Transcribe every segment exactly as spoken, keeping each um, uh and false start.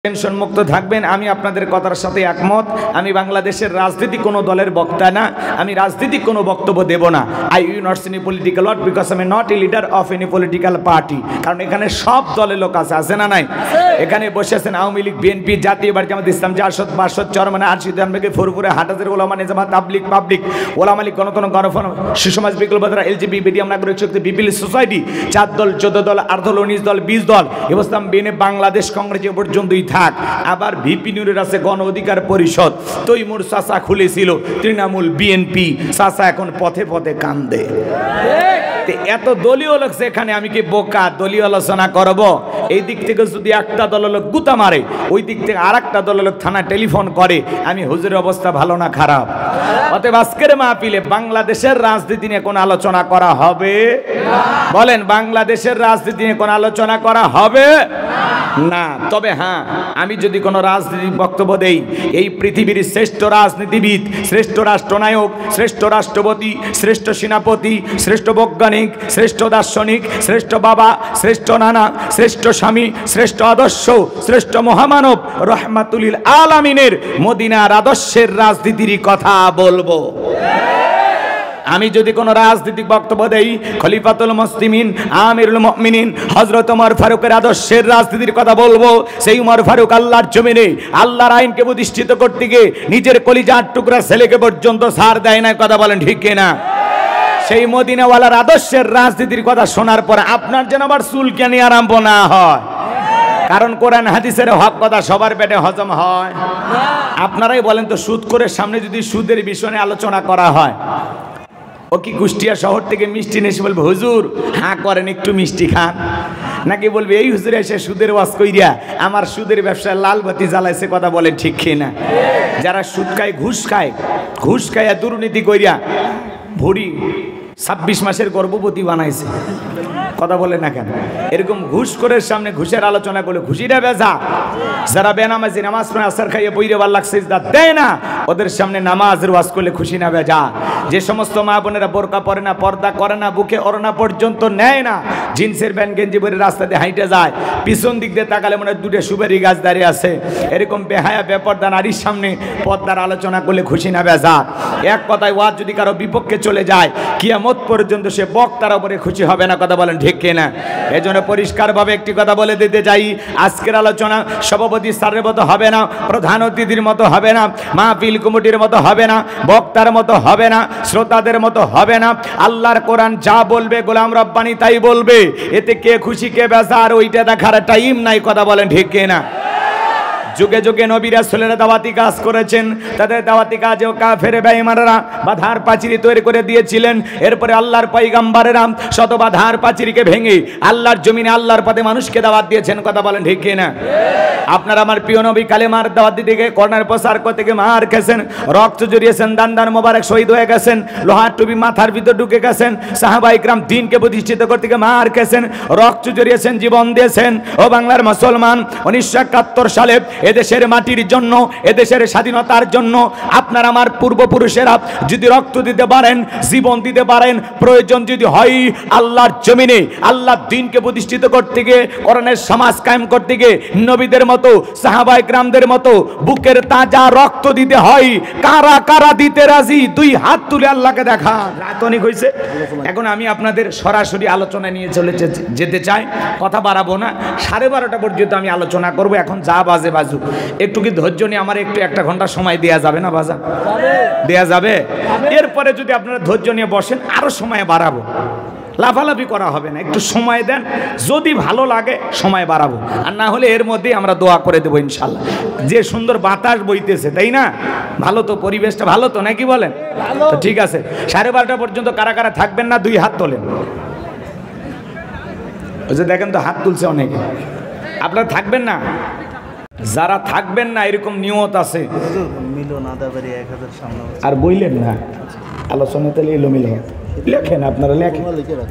Tension মুক্ত থাকবেন। আমি আপনাদের কথার সাথে একমত। আমি বাংলাদেশের রাজনীতি কোনো দলের বক্তা না, আমি রাজনীতিক কোনো বক্তব্য দেব না। I you not any political word because I am not a leader of any political party. কারণ এখানে সব দলের লোক আছে, আছে না নাই? এখানে বসে আছেন আওয়ামী লীগ, বিএনপি, জাতীয় পার্টি, জামাত ইসলাম, জাসদ, বাসদ, চরমানে, আরশিদ, আনবেগে, ফুরফুরে, হাটাজের, ওলামা নিজামাত, তাবলিগ, পাবলিক, ওলামা লীগ, গণতন্ত্র, গণফোরাম, সুসমাজ, বিকল্পধারা, এলজিবি, বিডিএম, নাগরিক শক্তি, বিপিএল সোসাইটি, চার দল, চোদ্দ দল, আট দল, উনিশ দল, বিশ দল, ইসলাম বিএনএ, বাংলাদেশ কংগ্রেস এ পর্যন্তই থাক। আবার ভিপি নুরের আছে গণ অধিকার পরিষদ, তৈমুর চাচা খুলেছিল তৃণমূল, বিএনপি চাচা এখন পথে পথে কান্দে। এত দলীয় লোক সেখানে, আমি কি বোকা দলীয় আলোচনা করব? এই দিক থেকে যদি একটা দলের লোক গুতা মারে, ওই দিক থেকে আর একটা দলের লোক থানা টেলিফোন করে, আমি হুজুরের অবস্থা ভালো না খারাপ? অতএব আজকের মাহফিলে বাংলাদেশের রাজনীতি নিয়ে কোন আলোচনা করা হবে? বলেন, বাংলাদেশের রাজনীতি নিয়ে কোন আলোচনা করা হবে না। তবে হ্যাঁ, আমি যদি কোনো রাজনীতিক বক্তব্য দেই, এই পৃথিবীর শ্রেষ্ঠ রাজনীতিবিদ, শ্রেষ্ঠ রাষ্ট্রনায়ক, শ্রেষ্ঠ রাষ্ট্রপতি, শ্রেষ্ঠ সেনাপতি, শ্রেষ্ঠ বৈজ্ঞানিক, শ্রেষ্ঠ দার্শনিক, শ্রেষ্ঠ বাবা, শ্রেষ্ঠ নানা, শ্রেষ্ঠ স্বামী, শ্রেষ্ঠ আদর্শ, শ্রেষ্ঠ মহামানব রহমাতুল আলামিনের মদিনার আদর্শের রাজনীতির কথা বলবো। আমি যদি কোনো রাজনৈতিক বক্তব্য দেই, খলিফাতুল মুসলিমিন, আমিরুল মুমিনিন হযরত ওমর ফারুকের আদর্শের রাজনীতির কথা বলবো। সেই ওমর ফারুক আল্লাহর জমিনে আল্লাহর আইনকে প্রতিষ্ঠিত করতে গিয়ে নিজের কলিজার টুকরা ছেলেকে পর্যন্ত ছাড় দেয় না। কথা বলেন ঠিক কিনা? সেই মদিনাওয়ালার আদর্শের রাজনীতির কথা শোনার পর আপনার যেন আবার চুলকানি আরম্ভ না হয়। কারণ কোরআন হাদিসের হক কথা সবার পেটে হজম হয়। আপনারাই বলেন তো, সুদ করে সামনে যদি সুদের বিষয়ে আলোচনা করা হয়, ও কি কুষ্টিয়া শহর থেকে মিষ্টি নেশে বলবে হুজুর হ্যাঁ করেন একটু মিষ্টি খান, নাকি বলবে এই হুজুর এসে সুদের ওয়াজ কইরা আমার সুদের ব্যবসায় লাল বাতি জ্বালাইছে? কথা বলেন ঠিক কিনা? যারা সুদ খায়, ঘুষ খায়, ঘুষ খায় দুর্নীতি কইরা ভরি ছাব্বিশ মাসের গর্ভবতী বানাইছে। কথা বলে না কেন? এরকম ঘুষ করে সামনে ঘুষের আলোচনা করলে খুশিটা বেজা। যারা বেনামাজি নামাজ পড়ে আসার খাইয়ে বইরে ভাল লাগছে দেয় না, ওদের সামনে নামাজের ওয়াজ করলে খুশি না বেজা। যে সমস্ত মা বোনেরা বোরকা পরে না, পর্দা করে না, বুকে ওড়না পর্যন্ত নেয় না, জিন্সের প্যান্ট গেঞ্জি পরে রাস্তা দিয়ে হাইটে যায়, পিছন দিক দিয়ে তাকালে মনে হয় দুটো সুপারি গাছ দাঁড়িয়ে আছে। এরকম বেহায়া বেপর্দা নারীর সামনে পর্দার আলোচনা করলে খুশি না বেজা। এক কথায় ওয়াজ যদি কারো বিপক্ষে চলে যায়, কিয়ামত পর্যন্ত সে বক্তার উপরে খুশি হবে না। কথা বলেন ঠিক কিনা? এই জন্য পরিষ্কারভাবে একটি কথা বলে দিতে চাই, আজকের আলোচনা সভাপতি স্যারের মতো হবে না, প্রধান অতিথির মতো হবে না, মাহফিল কমিটির মতো হবে না, বক্তার মতো হবে না, শ্রোতাদের মতো হবে না। আল্লাহর কোরআন যা বলবে গোলাম রব্বানি তাই বলবে। এতে কে খুশি কে বেজার ওইটা দেখার টাইম নাই। কথা বলেন ঠিক কিনা? যুগে যুগে নবী রাসূলেরা দাওয়াতি কাজ করেছেন, তাদের দাওয়াতি কাজেও কাফের বেঈমানরা বাধার পাঁচিরি তৈরি করে দিয়েছিলেন। এরপরে আল্লাহর পয়গম্বরেরা শত বাধার পাঁচিরিকে ভেঙে আল্লাহর জমিনে আল্লাহর পথে মানুষকে দাওয়াত দিয়েছেন। কথা বলেন ঠিক কিনা? আপনারা আমার প্রিয় নবী কালেমার দাওয়াত দিতে গিয়ে কর্নার প্রচার করতে গিয়ে মার খেয়েছেন, রক্ত জড়িয়েছেন, দান দান মোবারক শহীদ হয়ে গেছেন, লোহার টুপি মাথার ভিতর ঢুকে গেছেন, সাহাবায়ে কিরাম দ্বীনকে প্রতিষ্ঠিত করতে গিয়ে মার খেয়েছেন, রক্ত জড়িয়েছেন, জীবন দিয়েছেন। ও বাংলার মুসলমান, উনিশশো একাত্তর সালে এদেশের মাটির জন্য, এদেশের স্বাধীনতার জন্য আপনার আমার পূর্বপুরুষেরা যদি রক্ত দিতে পারেন, জীবন দিতে পারেন, প্রয়োজন যদি হয় আল্লাহর জমিনে আল্লাহর দ্বীনকে প্রতিষ্ঠিত করতে গিয়ে, কোরআনের সমাজ কায়েম করতে গিয়ে নবীদের মতো, সাহাবায়ে কিরামদের মতো বুকের তাজা রক্ত দিতে হয়, কারা কারা দিতে রাজি? দুই হাত তুলে আল্লাহকে দেখা। রাত অনেক হয়েছে, এখন আমি আপনাদের সরাসরি আলোচনা নিয়ে চলে যেতে চাই। কথা বাড়াবো না, সাড়ে বারোটা পর্যন্ত আমি আলোচনা করব। এখন যা বাজে বাজু, একটু কি ধৈর্য নিয়ে আমার একটু একটা ঘন্টা সময় দেয়া যাবে না? বাজা দেয়া যাবে? এরপরে যদি আপনারা ধৈর্য নিয়ে বসেন আরো সময় বাড়াবো। লাফালাফি করা হবে না, একটু সময় দেন, যদি ভালো লাগে সময় বাড়াবো, আর না হলে এর মধ্যেই আমরা দোয়া করে দেবো ইনশাল্লাহ। যে সুন্দর বাতাস বইতেছে, তাই না? ভালো তো, পরিবেশটা ভালো তো, নাকি বলেন? তো ঠিক আছে, সাড়ে বারোটা পর্যন্ত কারা কারা থাকবেন না দুই হাত তোলেন। ওই যে দেখেন তো হাত তুলছে অনেকে। আপনারা থাকবেন না? যারা থাকবেন না এরকম নিয়ত আছে আর বইলেন না, আলোচনা তাহলে এলো মিলে লেখেন, আপনারা লেখেন।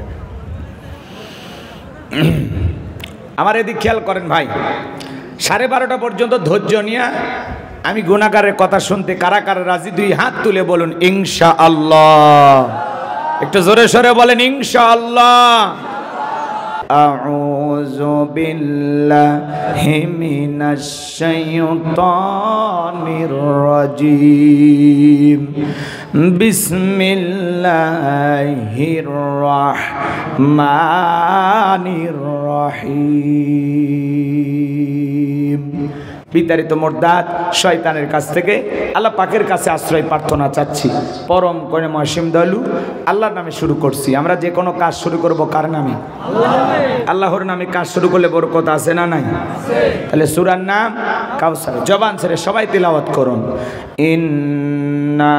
আমার এদিক খেয়াল করেন ভাই, সাড়ে বারোটা পর্যন্ত ধৈর্য নিয়ে আমি গুনাহগারের কথা শুনতে কারা কারা রাজি? দুই হাত তুলে বলুন ইনশাআল্লাহ। একটু জোরে সরে বলেন ইনশাআল্লাহ। আউযু আউযু বিল্লাহি মিনাশ শাইতানির রাজীম বিসমিল্লাহির রাহমানির রহিম। বিতাড়িত মুরদাদ শয়তানের কাছ থেকে আল্লাহ পাকের কাছে আশ্রয় প্রার্থনা চাচ্ছি। পরম করুণাময় অসীম দয়ালু আল্লাহর নামে শুরু করছি। আমরা যে কোনো কাজ শুরু করব কার নামে? আল্লাহর নামে কাজ শুরু করলে বরকত আছে না নাই? তাহলে সূরার নাম কাউসার। জবান ছেড়ে সবাই তিলাওয়াত করুন। ইন্না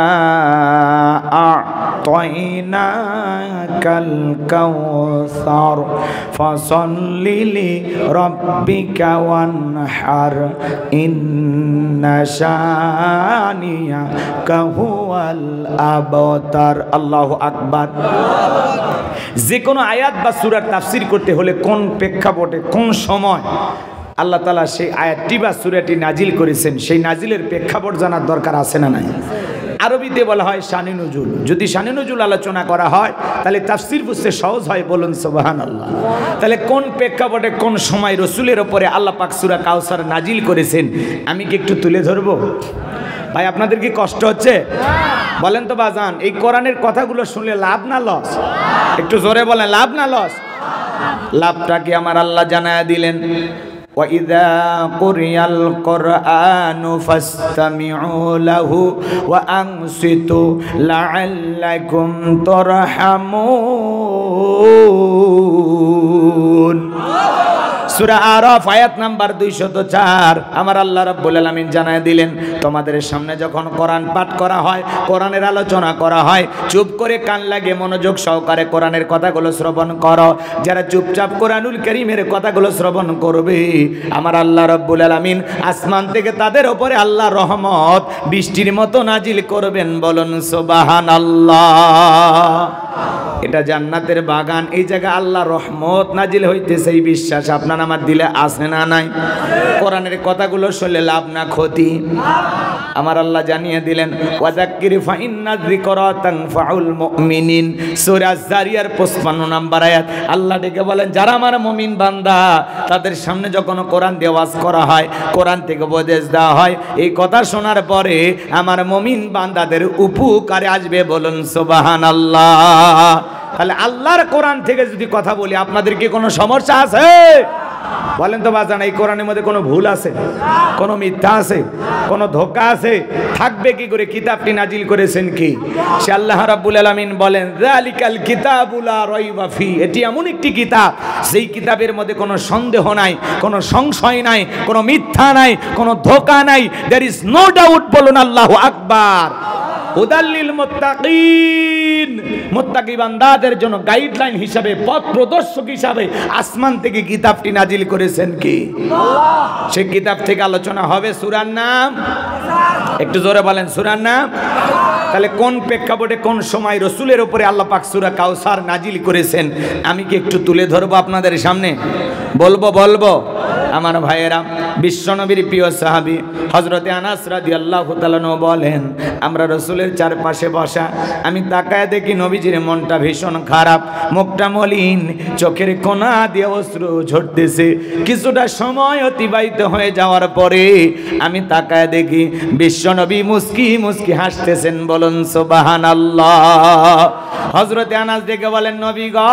আ'তাইনাকাল কাউসার ফাসাল্লি লিরাব্বিকা ওয়ানহার ইন্না শানিয়াকা হুয়াল আবতার। আল্লাহু আকবার। যে কোনো আয়াত বা সূরার তাফসীর করতে হলে কোন প্রেক্ষাপটে কোন সময় আল্লাহ তাআলা সেই আয়াতটি বা সূরাটি নাজিল করেছেন সেই নাজিলের প্রেক্ষাপট জানার দরকার আছে না নাই? আরবিতে বলা হয় শানে নুজুল। যদি শানে নুজুল আলোচনা করা হয় তাহলে তাফসীর বুঝতে সহজ হয়। বলুন সুবহানাল্লাহ। তাহলে কোন প্রেক্ষাপটে কোন সময় রসুলের ওপরে আল্লাহ পাক সূরা কাউসার নাজিল করেছেন আমি কি একটু তুলে ধরবো? ভাই আপনাদের কি কষ্ট হচ্ছে? বলেন তো বাজান, এই কোরআনের কথাগুলো শুনলে লাভ না লস? একটু জোরে বলেন, লাভ না লস? লাভটা কি আমার আল্লাহ জানায়া দিলেন। وَإِذَا قُرِئَ الْقُرْآنُ فَاسْتَمِعُوا لَهُ وَأَنصِتُوا لَعَلَّكُمْ تُرْحَمُونَ। সূরা আরাফ আয়াত নাম্বার দুইশত চার আমার আল্লাহ রাব্বুল আলামিন জানায় দিলেন, তোমাদের সামনে যখন কোরআন পাঠ করা হয়, কোরআনের আলোচনা করা হয়, চুপ করে কান লাগে মনোযোগ সহকারে কোরআনের কথাগুলো শ্রবণ করো। যারা চুপচাপ কোরআনুল কারীমের কথাগুলো শ্রবণ করবে আমার আল্লাহ রাব্বুল আলামিন আসমান থেকে তাদের উপরে আল্লাহ রহমত বৃষ্টির মতো নাজিল করবেন। বলুন সুবহানাল্লাহ। এটা জান্নাতের বাগান, এই জায়গায় আল্লাহ রহমত নাজিল হইতেছে এই বিশ্বাস আপনার আমার দিলে আছে না নাই? কোরআনের কথাগুলো শুনলে লাভ না ক্ষতি? আমার আল্লাহ জানিয়ে দিলেন ওয়াযাক্কির ফাইন্না যিকরা তানফাউল মুমিনিন। সূরা যারিয়ার পঁচপান্ন নম্বর আয়াত আল্লাহ ডেকে বলেন, যারা আমার মুমিন বান্দা তাদের সামনে যখন কোরআন দিয়ে ওয়াজ করা হয়, কোরআন থেকে উপদেশ দেওয়া হয়, এই কথা শোনার পরে আমার মুমিন বান্দাদের উপকারে আসবে। বলুন সুবহানাল্লাহ। তাহলে আল্লাহর কোরআন থেকে যদি কথা বলি আপনাদের কি কোনো সমস্যা আছে? বলেন তো বাজান, এই কোরআনের মধ্যে কোনো ভুল আছে? কোনো মিথ্যা আছে? কোনো ধোঁকা আছে? থাকবে কি করে? কিতাবটি নাজিল করেছেন কি? সে আল্লাহ রাব্বুল আলামিন বলেন যালিকাল কিতাবু লা রাইবা ফি। এটি এমন একটি কিতাব যেই কিতাবের মধ্যে কোনো সন্দেহ নাই, কোনো সংশয় নাই, কোনো মিথ্যা নাই, কোনো ধোঁকা নাই। There is no doubt. বলুন আল্লাহু আকবার। হুদাল্লিল মুত্তাকিন। মুত্তাকি বান্দাদের জন্য গাইডলাইন হিসাবে, পথ প্রদর্শক হিসাবে আসমান থেকে কিতাবটি নাজিল করেছেন কি? আল্লাহ। সেই কিতাব থেকে আলোচনা হবে। সূরার নাম একটু জোরে বলেন, সূরার নাম। তাহলে কোন প্রেক্ষাপটে কোন সময় রসুলের উপরে আল্লাহ পাক সূরা কাউসার নাজিল করেছেন আমি কি একটু তুলে ধরবো আপনাদের সামনে? বলবো বলবো আমার ভাইয়েরা। বিশ্বনবীর প্রিয় সাহাবী হযরতে আনাস রাদিয়াল্লাহু তাআলা বলেন, আমরা রসুলের চারপাশে বসা, আমি তাকায় দেখি নবীজির মনটা ভীষণ খারাপ, মুখটা মলিন, চোখের কোণা দিয়ে অশ্রু ঝরতেছে। কিছুটা সময় অতিবাহিত হয়ে যাওয়ার পরে আমি তাকায় দেখি বিশ্বনবী মুস্কি মুস্কি হাসতেছেন। বলুন সুবহানাল্লাহ। হযরতে আনাস দেখে বলেন, নবী গো,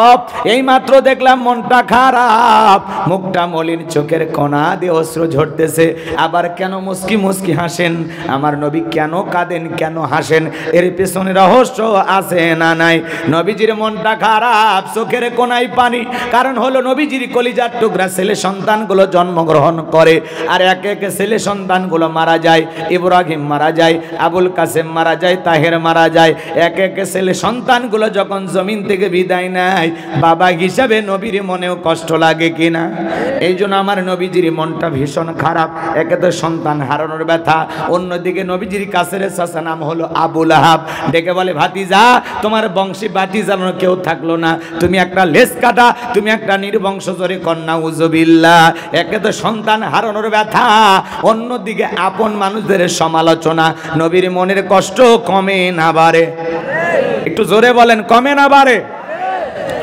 এই মাত্র দেখলাম মনটা খারাপ, মুখটা মলিন, চোখের কোণা দিয়ে অশ্রু ঝরতেছে, আবার কেন মুস্কি মুস্কি হাসেন? আমার নবী কেন কাঁদেন, কেন হাসেন? এর পেছনে রহস্য আছে না নাই? নবীজির মনটা খারাপ, চোখের কোণায় পানি, কারণ হলো নবীজির কলিজার টুকরা ছেলে সন্তানগুলো জন্মগ্রহণ করে আর একে একে ছেলে সন্তানগুলো মারা যায়। ইব্রাহিম মারা যায়, আবুল কাসেম মারা যায়, তাহের মারা যায়। একে একে ছেলে সন্তানগুলো যখন জমিন থেকে বিদায় নেয়, বাবা হিসাবে নবীর মনেও কষ্ট লাগে কিনা? এই জন্য আমার নবীজির মনটা ভীষণ খারাপ। একে তো সন্তান হারানোর ব্যথা, অন্যদিকে নবীজির কাছের চাচা নাম হলো আবু লাহাব, ডেকে বলে, ভাতিজা, তোমার বংশী ভাতিজানোর কেউ থাকলো না, তুমি একটা লেজ কাটা, তুমি একটা নির্বংশ জোরে কন্যা উজুবিল্লাহ। একে তো সন্তান হারানোর ব্যথা, অন্যদিকে আপন মানুষদের সমালোচনা। নবীর মনের কষ্ট কমে না বাড়ে? একটু জোরে বলেন, কমে না বাড়ে?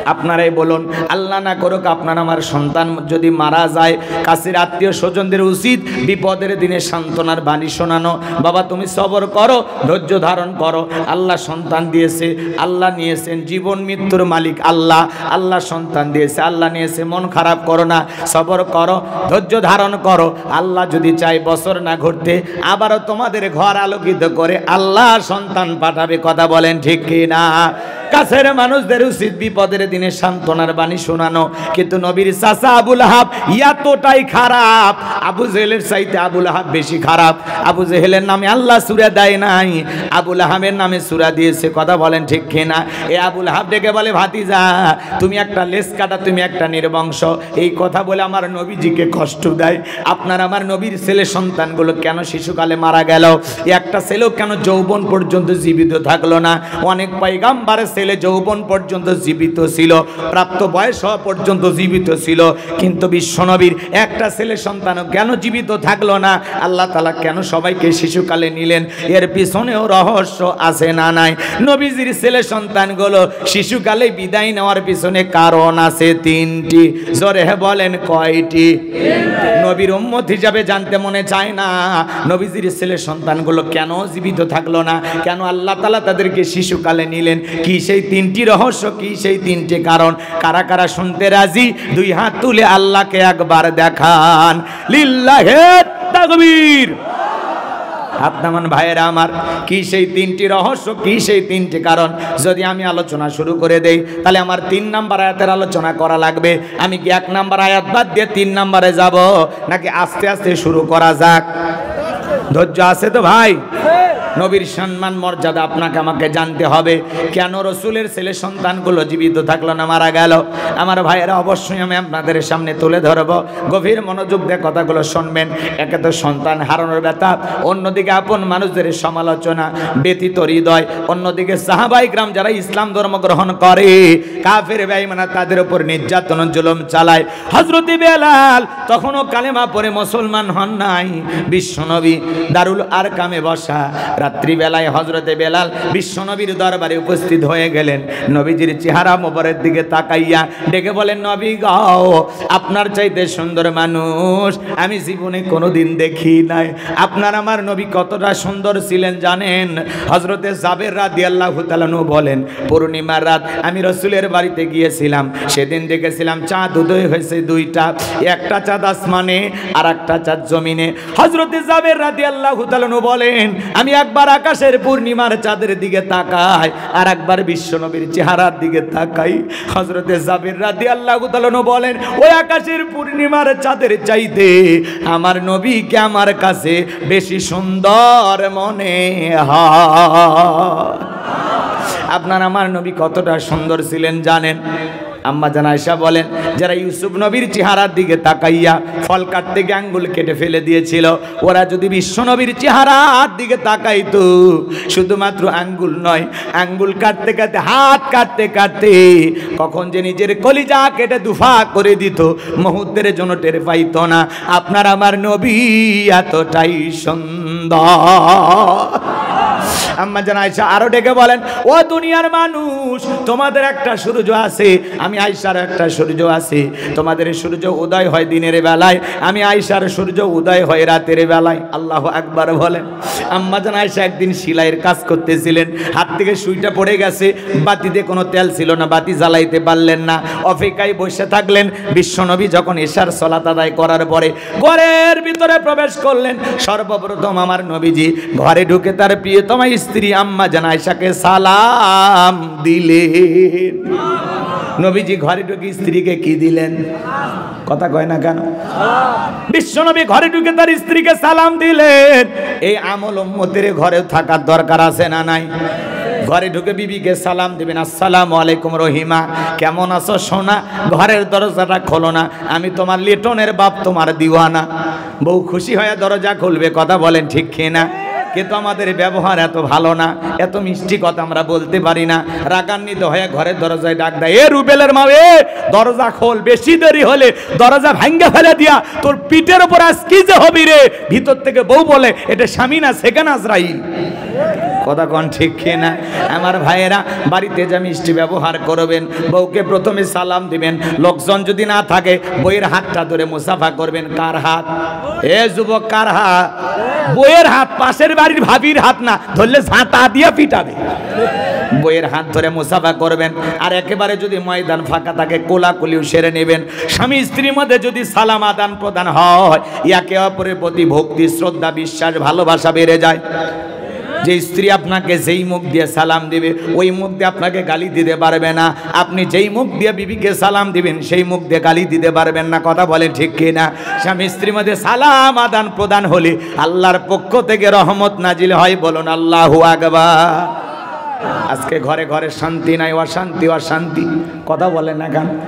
আপনারাই বলুন, আল্লাহ না করুক আপনার আমার সন্তান যদি মারা যায়, কাছের আত্মীয় স্বজনদের উচিত বিপদের দিনে সান্ত্বনার বাণী শোনানো। বাবা তুমি সবর করো, ধৈর্য ধারণ করো, আল্লাহ সন্তান দিয়েছে, আল্লাহ নিয়েছেন, জীবন মৃত্যুর মালিক আল্লাহ, আল্লাহ সন্তান দিয়েছে, আল্লাহ নিয়েছে, মন খারাপ করো না, সবর করো, ধৈর্য ধারণ করো। আল্লাহ যদি চাই বছর না ঘুরতে আবারও তোমাদের ঘর আলোকিত করে আল্লাহ সন্তান পাঠাবে। কথা বলেন ঠিক কি না? কাছের মানুষদের উচিত বিপদের দিনে সান্ত্বনার বাণী শোনানো। কিন্তু নবীর চাচা আবুল আহাব এতটাই খারাপ, আবু জেহেলের চাইতে আবুল আহাব বেশি খারাপ। আবু জেহেলের নামে আল্লাহ সূরা দেয় নাই, আবুল আহাবের নামে সূরা দিয়েছে। কথা বলেন ঠিক কিনা? এ আবুল আহাব ডেকে বলে, ভাতিজা তুমি একটা লেস কাটা, তুমি একটা নির্বংশ। এই কথা বলে আমার নবীজিকে কষ্ট দেয়। আপনার আমার নবীর ছেলে সন্তানগুলো কেন শিশুকালে মারা গেল? একটা ছেলেও কেন যৌবন পর্যন্ত জীবিত থাকলো না? অনেক পয়গাম্বরের ছেলে যৌবন পর্যন্ত জীবিত ছিল, প্রাপ্ত বয়স হওয়া পর্যন্ত জীবিত ছিল, কিন্তু বিশ্বনবীর একটা ছেলে সন্তানও কেন জীবিত থাকলো না? আল্লাহ তাআলা কেন সবাইকে শিশুকালে নিলেন? এর পিছনেও রহস্য আছে না নাই? নবীজির ছেলে সন্তানগুলো শিশুকালে বিদায় নেওয়ার পিছনে কারণ আছে তিনটি। জোরে বলেন কয়টি? নবীর উম্মত হিসাবে জানতে মনে চায় না নবীজির ছেলে সন্তানগুলো কেন জীবিত থাকলো না, কেন আল্লাহ তাআলা তাদেরকে শিশুকালে নিলেন? কি সেই তিনটি রহস্য, কি সেই তিনটি কারণ? কারা কারা শুনতে রাজি? দুই হাত তুলে আল্লাহকে একবার দেখান। লিল্লাহে তাকবীর। আপনার ভাইয়েরা আমার, কি সেই তিনটি রহস্য, কি সেই তিনটি কারণ? যদি আমি আলোচনা শুরু করে দেই তাহলে আমার তিন নাম্বার আয়াতের আলোচনা করা লাগবে। আমি কি এক নাম্বার আয়াত বাদ দিয়ে তিন নাম্বারে যাব, নাকি আস্তে আস্তে শুরু করা যাক? ধৈর্য আছে তো ভাই? নবীর সম্মান মর্যাদা আপনাকে আমাকে জানতে হবে। কেন রসুলের ছেলে সন্তানগুলো জীবিত থাকলো না, মারা গেল? আমার ভাইয়েরা অবশ্যই আমি আপনাদের সামনে তুলে ধরব। গভীর মনোযোগ দিয়ে কথাগুলো শুনবেন। একে তো সন্তান হারানোর ব্যথা, অন্যদিকে আপন মানুষদের সমালোচনা, ব্যথিত হৃদয়, অন্যদিকে সাহাবায়ে কেরাম যারা ইসলাম ধর্ম গ্রহণ করে কাফের বেঈমান তাদের উপর নির্যাতন জুলুম চালায়। হযরত বেলাল তখনও কালেমা পড়ে মুসলমান হন নাই। বিশ্বনবী দারুল আরকামে বসা, রাত্রিবেলায় হযরতে বেলাল বিশ্বনবীর দরবারে উপস্থিত হয়ে গেলেন। নবীজির চেহারা মোবারকের দিকে তাকাইয়া ডেকে বলেন, নবী গো, আপনার চাইতে সুন্দর মানুষ আমি জীবনে কোনোদিন দেখি নাই। আপনার আমার নবী কতটা সুন্দর ছিলেন জানেন? হযরতে জাবের রাদিয়াল্লাহু তাআলা আনহু বলেন, পূর্ণিমার রাত আমি রাসূলের বাড়িতে গিয়েছিলাম। সেদিন দেখেছিলাম চাঁদ উদয় হয়েছে দুইটা, একটা চাঁদ আসমানে আর একটা চাঁদ জমিনে। হযরতে জাবের রাদিয়াল্লাহু তাআলা আনহু বলেন, আমি একবার আকাশের পূর্ণিমার চাঁদের দিকে তাকাই আর একবার বিশ্বনবীর চেহারার দিকে তাকাই। হযরতে জাবের রাদিয়াল্লাহু তাআলা আনহু বলেন, ওই আকাশের পূর্ণিমার চাঁদের চাইতে আমার নবীকে আমার কাছে বেশি সুন্দর মনে হয়। আপনার আমার নবী কতটা সুন্দর ছিলেন জানেন? আম্মা জান আয়েশা বলেন, যারা ইউসুফ নবীর চেহারার দিকে তাকাইয়া ফল কাটতে গিয়ে আঙ্গুল কেটে ফেলে দিয়েছিল, ওরা যদি বিশ্ব নবীর চেহারার দিকে তাকাইতো, শুধুমাত্র আঙ্গুল নয়, আঙ্গুল কাটতে কাটতে হাত কাটতে কাটতে কখন যে নিজের কলিজা কেটে দুফা করে দিত মুহূর্তের জন্য টের পাইতো না। আপনার আমার নবী এতটাই সুন্দর। আম্মা জান আয়েশা আরো ডেকে বলেন, ও দুনিয়ার মানুষ, তোমাদের একটা সূর্য আছে, আমি আয়েশার একটা সূর্য আছে। তোমাদের সূর্য উদয় হয় দিনের বেলায়, আমি আয়েশার সূর্য উদয় হয় রাতের বেলায়। আল্লাহু আকবার বলেন। আম্মা জান আয়েশা একদিন সেলাইয়ের কাজ করতেছিলেন, হাত থেকে সুইটা পড়ে গেছে, বাতিতে কোনো তেল ছিল না, বাতি জ্বালাইতে পারলেন না, অপেক্ষায় বসে থাকলেন। বিশ্বনবী যখন এশার সালাত আদায় করার পরে ঘরের ভিতরে প্রবেশ করলেন, সর্বপ্রথম আমার নবীজি ঘরে ঢুকে তার প্রিয়তমা স্ত্রী আম্মা জান আয়েশাকে সালাম দিলেন। নবীজি ঘরে ঢুকে স্ত্রীকে কি দিলেন? কথা কয় না কেন? বিশ্বনবী ঘরে ঢুকে তার স্ত্রীকে সালাম দিলেন। এই আমল উম্মতের ঘরে থাকার দরকার আছে না নাই? ঘরে ঢুকে বিবিকে সালাম দিবেন, আসসালামু আলাইকুম রহিমা, কেমন আছো সোনা? ঘরের দরজাটা খোলো না, আমি তোমার লিটনের বাপ, তোমার দিওয়ানা। বউ খুশি হয়ে দরজা খুলবে। কথা বলেন ঠিক কিনা? কিন্তু আমাদের ব্যবহার এত ভালো না, এত মিষ্টি কথা আমরা বলতে পারি না। রাগান্বিত হয়ে ঘরের দরজায় ডাক দেয়, এ রুবেলের মা, এ দরজা খোল, বেশি দেরি হলে দরজা ভাঙ্গা ফেলে দিয়া তোর পিঠের উপর আজ কি যে হবি রে। ভিতর থেকে বউ বলে, এটা স্বামী না সেকেন্ড আজরাইল। কথা কোন ঠিক কিনা? আমার ভাইয়েরা, বাড়িতে যা মিষ্টি ব্যবহার করবেন, বউকে প্রথমে সালাম দিবেন। লোকজন যদি না থাকে বইয়ের হাতটা ধরে মুসাফা করবেন। কার হাত? এ যুবক, কার হাত? বইয়ের হাত, পাশের বাড়ির ভাবির হাত না, ধরলে ঝাঁটা দিয়ে পিটাবে। বইয়ের হাত ধরে মুসাফা করবেন। আর একেবারে যদি ময়দান ফাঁকা থাকে কোলাকুলিও সেরে নেবেন। স্বামী স্ত্রীর মধ্যে যদি সালাম আদান প্রদান হয়, একে অপরের প্রতি ভক্তি, শ্রদ্ধা, বিশ্বাস, ভালোবাসা বেড়ে যায়। যে স্ত্রী আপনাকে যেই মুখ দিয়ে সালাম দিবে ওই মুখ দিয়ে আপনাকে গালি দিতে পারবে না। আপনি যেই মুখ দিয়ে বিবিকে সালাম দিবেন সেই মুখ দিয়ে গালি দিতে পারবেন না। কথা বলে ঠিক কিনা? স্বামী স্ত্রীর মধ্যে সালাম আদান প্রদান হলে আল্লাহর পক্ষ থেকে রহমত নাজিল হয়। বলুন আল্লাহু আকবার। আজকে ঘরে ঘরে শান্তি নাই, অশান্তি অশান্তি। কথা বলেন না কেন?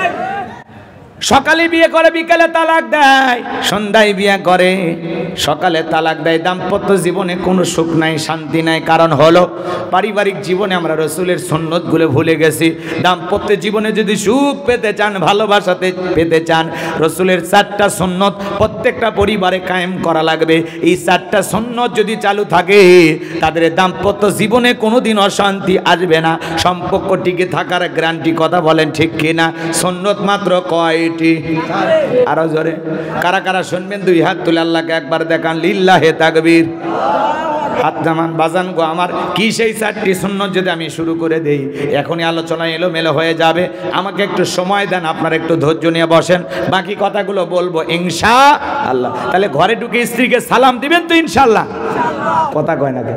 সকালে বিয়ে করে বিকেলে তালাক দেয়, সন্ধ্যায় বিয়ে করে সকালে তালাক দেয়। দাম্পত্য জীবনে কোনো সুখ নাই, শান্তি নাই। কারণ হলো পারিবারিক জীবনে আমরা রসুলের সুন্নতগুলো ভুলে গেছি। দাম্পত্য জীবনে যদি সুখ পেতে চান, ভালোবাসাতে পেতে চান, রসুলের চারটা সুন্নত প্রত্যেকটা পরিবারে কায়েম করা লাগবে। এই চারটা সুন্নত যদি চালু থাকে তাদের দাম্পত্য জীবনে কোনোদিন অশান্তি আসবে না, সম্পর্ক টিকে থাকার গ্যারান্টি। কথা বলেন ঠিক কিনা? সুন্নত মাত্র কয়? আরো জোরে কারা কারা শুনবেন? দুই হাত তুলে আল্লাহকে একবার দেখান। লিল্লাহে তাকবীর। হাত জামান বাজান গো আমার। কি সেই চারটি সুন্নত যদি আমি শুরু করে দেই, এখনই আলোচনা এলোমেলো হয়ে যাবে। আমাকে একটু সময় দেন, আপনারা একটু ধৈর্য নিয়ে বসেন, বাকি কথাগুলো বলবো ইনশাআল্লাহ। তাহলে ঘরে ঢুকে স্ত্রীকে সালাম দিবেন তো ইনশাআল্লাহ? কথা কয় না?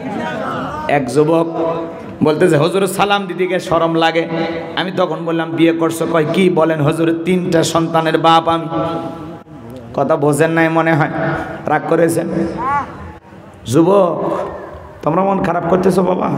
এক যুবক বলতেছে, হুজুর সালাম দিদিকে শরম লাগে। আমি তখন বললাম, বিয়ে করছো? কয় কি বলেন হুজুর, তিনটা সন্তানের বাপ আমি। কথা বোঝেন নাই মনে হয়, রাগ করেছেন। যুবক, তোমরা মন খারাপ করতেছো বাবা?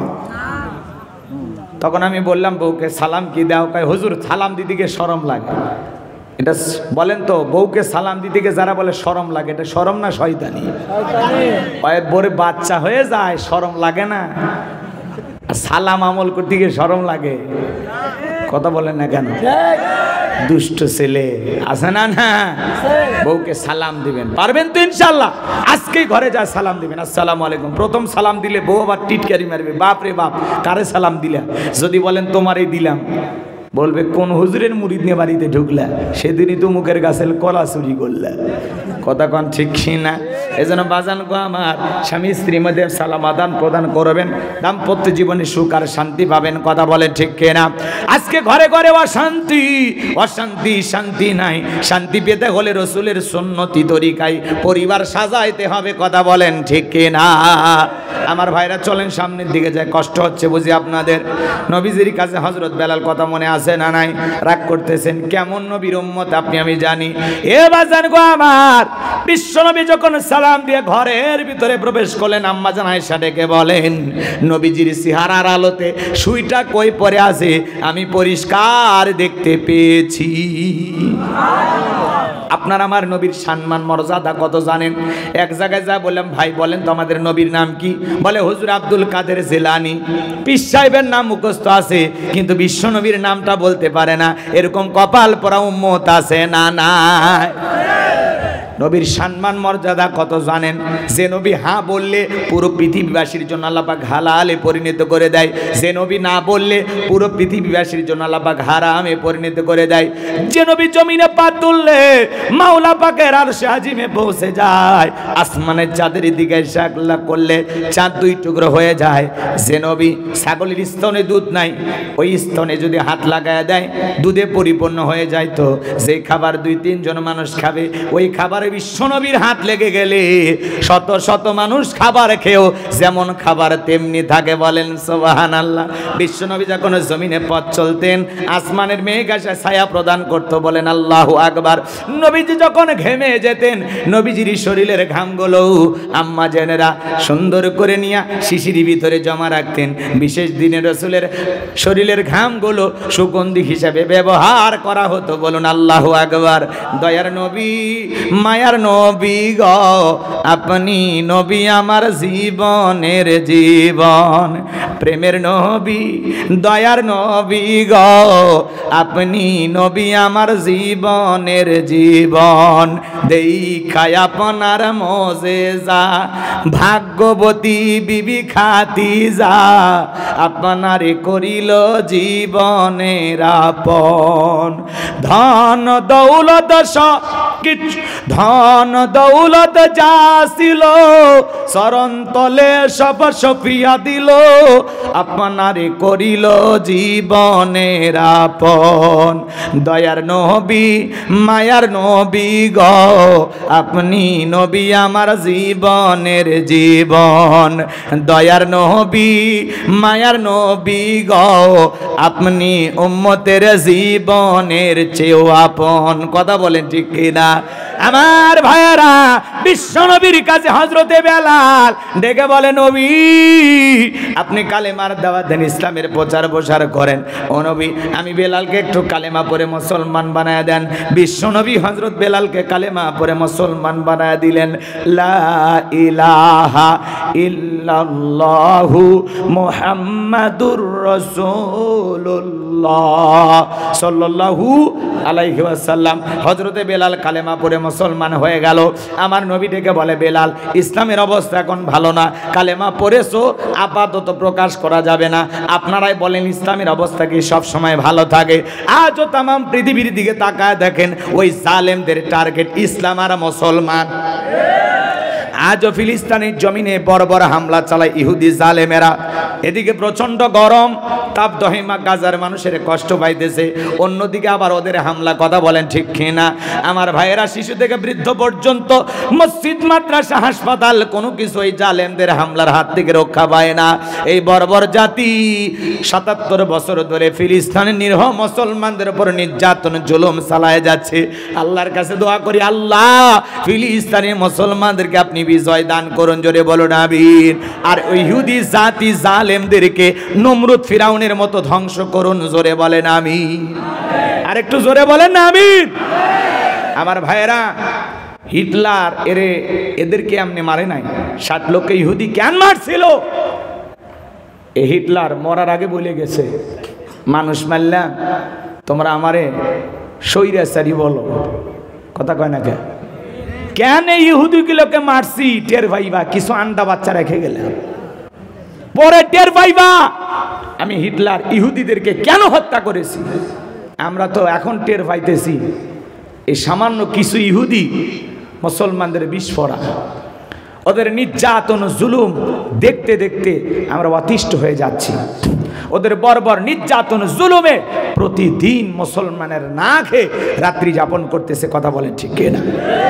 তখন আমি বললাম, বউকে সালাম কি দাও? কয় হুজুর সালাম দিদিকে শরম লাগে। এটা বলেন তো, বউকে সালাম দিদিকে যারা বলে শরম লাগে, এটা শরম না শয়তানি? বরে বাচ্চা হয়ে যায়, শরম লাগে না? সালাম আমল করতে গিয়ে শরম লাগে। কথা বলেন না কেন? দুষ্ট ছেলে আছে না? না, বউকে সালাম দিবেন, পারবেন তো ইনশাআল্লাহ? আজকেই ঘরে যা সালাম দিবেন, আসসালামু আলাইকুম। প্রথম সালাম দিলে বউ আবার টিটকারি মারবে, বাপ রে বাপ কারে সালাম দিলা? যদি বলেন তোমারই দিলাম, বলবে কোন হুজুরের মুরিদ নিয়ে বাড়িতে ঢুকলা, সেদিনই তো মুখের গাছের কলা চুরি করলা। কথা কন ঠিক না? এই জন্য বাজান গো আমার, স্বামী স্ত্রীর মধ্যে সালাম আদান প্রদান করবেন, দাম্পত্য জীবনে সুখ আর শান্তি পাবেন। কথা বলেন ঠিক না? আজকে ঘরে ঘরে অশান্তি অশান্তি শান্তি নাই। শান্তি পেতে হলে রসুলের সুন্নতি তরিকায় পরিবার সাজাইতে হবে। কথা বলেন ঠিক না? আমার ভাইরা চলেন সামনের দিকে যায়। কষ্ট হচ্ছে বুঝি আপনাদের? নবীজির কাছে হযরত বেলাল কথা মনে আছে না নাই? রাগ করতেছেন, কেমন নবীর উম্মত আপনি আমি জানি। এ বাজান গো আমার, বিশ্বনবী যখন সালাম দিয়ে ঘরের ভিতরে প্রবেশ করলেন, আম্মা জান আয়েশা ডেকে বলেন, নবীজির চেহারার আলোতে সুইটা কই পড়ে আছে আমি পরিষ্কার দেখতে পেয়েছি। আপনার আমার নবীর সম্মান মর্যাদা কত জানেন? এক জায়গায় যা বললাম, ভাই বলেন তো আমাদের নবীর নাম কি? বলে হুজুর আব্দুল কাদের জিলানী। পীর সাহেবের নাম মুখস্থ আছে কিন্তু বিশ্ব নবীর নামটা বলতে পারে না। এরকম কপাল পরা উম্মত আছে না? না। নবীর সম্মান মর্যাদা কত জানেন? যে নবী হ্যাঁ বললে পুরো পৃথিবীবাসীর জন্য আল্লাহ পাক হালালে পরিণত করে দেয়, যে নবী না বললে পুরো পৃথিবীবাসীর জন্য আল্লাহ পাক হারামে পরিণত করে দেয়, যে নবী জমিনে পা তুললে মাওলা পাকের আরশে আজিমে পৌঁছে যায়, আসমানের চাঁদের দিকে ইশারা করলে চাঁদ দুই টুকরো হয়ে যায়, যে নবী ছাগলের স্তনে দুধ নাই ওই স্তনে যদি হাত লাগায় দেয় দুধে পরিপূর্ণ হয়ে যায়, তো যে খাবার দুই তিনজন মানুষ খাবে ওই খাবার বিশ্বনবীর হাত লেগে গেলে শত শত মানুষ খাবার খেয়েও যেমন খাবার তেমনি থাকে। বলেন সুবহানাল্লাহ। বিশ্বনবী যখন জমিনে পথ চলতেন আসমানের মেঘ এসে ছায়া প্রদান করত। বলেন আল্লাহু আকবার। নবীজি যখন ঘেমে যেতেন নবীজির শরীরের ঘামগুলো আম্মা জেনেরা সুন্দর করে নিয়ে শিশির ভিতরে জমা রাখতেন। বিশেষ দিনে রসুলের শরীরের ঘামগুলো সুগন্ধি হিসাবে ব্যবহার করা হতো। বলুন আল্লাহু আকবার। দয়ার নবী মায়া মায়ার নবী গো আপনি নবী আমার জীবনের জীবন, প্রেমের নবী দয়ার নবী গো আপনি নবী আমার জীবনের জীবন। দেখায় আপনার মজেজা ভাগ্যবতী বিবি খাদিজা আপনারে করিল জীবনের আপন। ধন দৌলত সকিছু ধন দৌলত যা ছিল শরণ তলে সব সফিয়া দিল আপনারে করিল জীবনের আপন। দয়ার নবী মায়ার নবী গো আপনি নবী আমার জীবনের জীবন। দয়ার নবী মায়ার নবী গো আপনি উম্মতের জীবনের চেয়েও আপন। কথা বলেন ঠিক কিনা আমার ভাইয়েরা? বিশ্ব নবীর কাছে হযরতে বেলাল ডেকে বলে নবী আপনি কালেমার দাওয়াত দেন, ইসলামের প্রচার প্রসার করেন। ও নবী আমি বেলালকে একটু কালেমা পড়ে মুসলমান বানায় দেন। বিশ্ব নবী হযরত বেলালকে কালেমা পড়ে মুসলমান বানায় দিলেন। লা ইলাহা ইল্লাল্লাহু মুহাম্মাদুর রাসূলুল্লাহ সাল্লাল্লাহু আলাইহি ওয়াসাল্লাম। হযরতে বেলাল কালেমা পড়ে মুসলমান হয়ে গেল। আমার নবী ডেকে বলে বেলাল ইসলামের অবস্থা এখন ভালো না, কালেমা পড়েছো আপাতত প্রকাশ করা যাবে না। আপনারাই বলেন ইসলামের অবস্থা কি সব সময় ভালো থাকে? আজও তামাম পৃথিবীর দিকে তাকায় দেখেন ওই জালেমদের টার্গেট ইসলাম আর মুসলমান। আজও ফিলিস্তিনের জমিনে বড় বড় হামলা চালায় ইহুদি জালেমেরা। এদিকে প্রচন্ড গরম তাপদহিমা গাজার মানুষের কষ্ট পাইতেছে, অন্যদিকে আবার ওদের হামলা। কথা বলেন ঠিক কিনা আমার ভাইয়েরা? শিশু থেকে বৃদ্ধ পর্যন্ত মসজিদ মাদ্রাসা হাসপাতাল কোনো কিছুই জালেমদের হামলার হাত থেকে রক্ষা পায় না। এই বর্বর জাতি সাতাত্তর বছর ধরে ফিলিস্তিনের নিরীহ মুসলমানদের উপর নির্যাতন জুলুম চালায় যাচ্ছে। আল্লাহর কাছে দোয়া করি আল্লাহ ফিলিস্তিনের মুসলমানদেরকে আপনি বিজয় দান করুন, জোরে বলুন আমিন। আর ওই ইহুদি জাতি জালেমদেরকে নমরুদ ফিরাউনের মতো ধ্বংস করুন, জোরে বলেন আমিন। আর একটু জোরে বলেন না আমিন। আমার ভাইয়েরা হিটলার এরে এদেরকে এমনি মারে নাই, ষাট লক্ষ ইহুদি কেন মারছিল? এ হিটলার মরার আগে বলে গেছে মানুষ মারলাম তোমরা আমারে স্বৈরাচারী বলো। কথা কয় না কেন? কেন ইহুদিগুলোকে মারছি টের ভাইবা, কিছু আন্ডা বাচ্চা রেখে গেলাম পরে টের ভাইবা আমি হিটলার ইহুদিদেরকে কেন হত্যা করেছি। আমরা তো এখন টের পাইতেছি এই সামান্য কিছু ইহুদি মুসলমানদের বিস্ফোরা, ওদের নির্যাতন জুলুম দেখতে দেখতে আমরা অতিষ্ঠ হয়ে যাচ্ছি। ওদের বর্বর নির্যাতন জুলুমে প্রতিদিন মুসলমানের না খেয়ে রাত্রি যাপন করতেছে। কথা বলেন ঠিক কিনা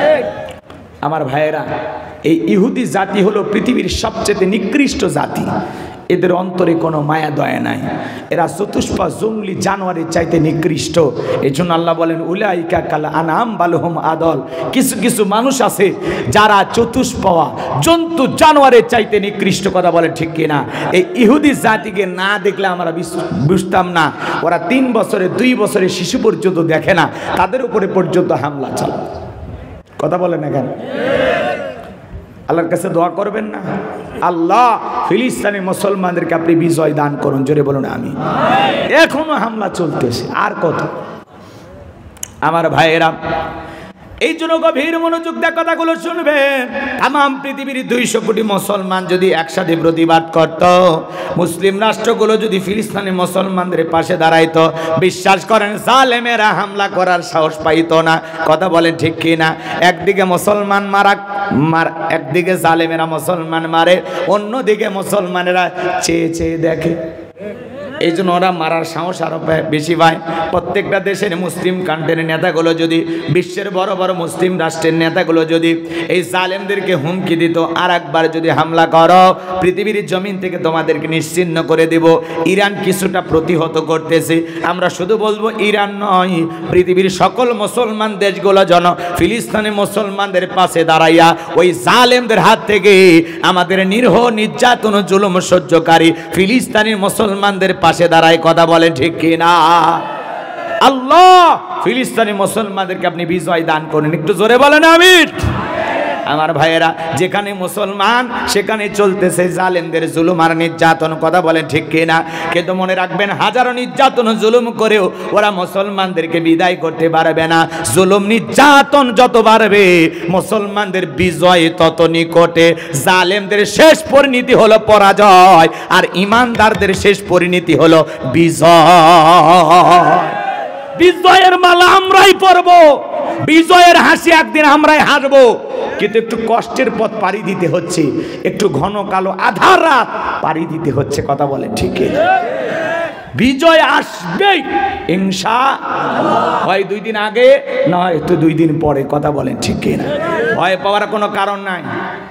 আমার ভাইয়েরা? এই ইহুদি জাতি হলো পৃথিবীর সবচেয়ে নিকৃষ্ট জাতি। এদের অন্তরে কোনো মায়া দয়া নাই, এরা চতুষ্পা জঙ্গলি জানোয়ারের চাইতে নিকৃষ্ট। এই জন্য আল্লাহ বলেন উলাইকা কাল আনাম বালহুম আদল। কিছু কিছু মানুষ আছে যারা চতুষ্পা জন্তু জানোয়ারের চাইতে নিকৃষ্ট। কথা বলে ঠিক কিনা? এই ইহুদি জাতিকে না দেখলে আমরা বুঝতাম না। ওরা তিন বছরে দুই বছরের শিশু পর্যন্ত দেখে না, তাদের উপরে পর্যন্ত হামলা চালায়। কথা বলে না কেন? আল্লাহর কাছে দোয়া করবেন না আল্লাহ ফিলিস্তিনি মুসলমানদেরকে আপনি বিজয় দান করুন, জোরে বলুন আমি। এখনো হামলা চলতেছে, আর কত আমার ভাইয়েরা? এই জন্য গভীর মনোযোগ দিয়ে কথাগুলো শুনবেন। তামাম পৃথিবীর দুইশো কোটি মুসলমান যদি একসাথে প্রতিবাদ করত, মুসলিম রাষ্ট্রগুলো যদি ফিলিস্তিনি মুসলমানদের পাশে দাঁড়াইতো, বিশ্বাস করেন জালেমেরা হামলা করার সাহস পাইতো না। কথা বলেন ঠিক কিনা? একদিকে মুসলমান মারা মার একদিকে জালেমেরা মুসলমান মারে, অন্যদিকে মুসলমানেরা চেয়ে চেয়ে দেখে। এই জন্য ওরা মারার সাহস আরো বেশি পায়। প্রত্যেকটা দেশের মুসলিম কান্ট্রির নেতাগুলো যদি, বিশ্বের বড় বড় মুসলিম রাষ্ট্রের নেতাগুলো যদি এই জালেমদেরকে হুমকি দিত, আর একবার যদি হামলা করো পৃথিবীর জমিন থেকে তোমাদেরকে নিশ্চিহ্ন করে দেব। ইরান কিছুটা প্রতিহত করতেছে। আমরা শুধু বলবো ইরান নয়, পৃথিবীর সকল মুসলমান দেশগুলো যেন ফিলিস্তিনি মুসলমানদের পাশে দাঁড়াইয়া ওই জালেমদের হাত থেকে, আমাদের নিরীহ নির্যাতন জুলুম সহ্যকারী ফিলিস্তিনি মুসলমানদের পাশে দাঁড়ায়। কথা বলেন ঠিক কিনা? আল্লাহ ফিলিস্তিনি মুসলমানদেরকে আপনি বিজয় দান করুন। একটু জোরে বলেন আমিন। আমার ভাইয়েরা, যেখানে মুসলমান সেখানে চলতেছে জালেমদের জুলুম আর নির্যাতন, কথা বলেন ঠিক কিনা? কিন্তু মনে রাখবেন, হাজারো নির্যাতন জুলুম করেও ওরা মুসলমানদেরকে বিদায় করতে পারবে না। জুলুম নির্যাতন যত বাড়বে মুসলমানদের বিজয় তত নিকটে। জালেমদের শেষ পরিণতি হলো পরাজয়, আর ইমানদারদের শেষ পরিণতি হলো বিজয়। বিজয়ের মালা আমরাই পরবো, বিজয়ের হাসি একদিন আমরাই হাসবো, কিন্তু একটু কষ্টের পথ পাড়ি দিতে হচ্ছে, একটু ঘন কালো আধার রাত পাড়ি দিতে হচ্ছে, কথা বলে ঠিক। বিজয় আসবেই ইনশাআল্লাহ, হয় দুই দিন আগে নয় তো দুই দিন পরে, কথা বলেন ঠিক কিনা? ভয় পাওয়ার কোনো কারণ নাই।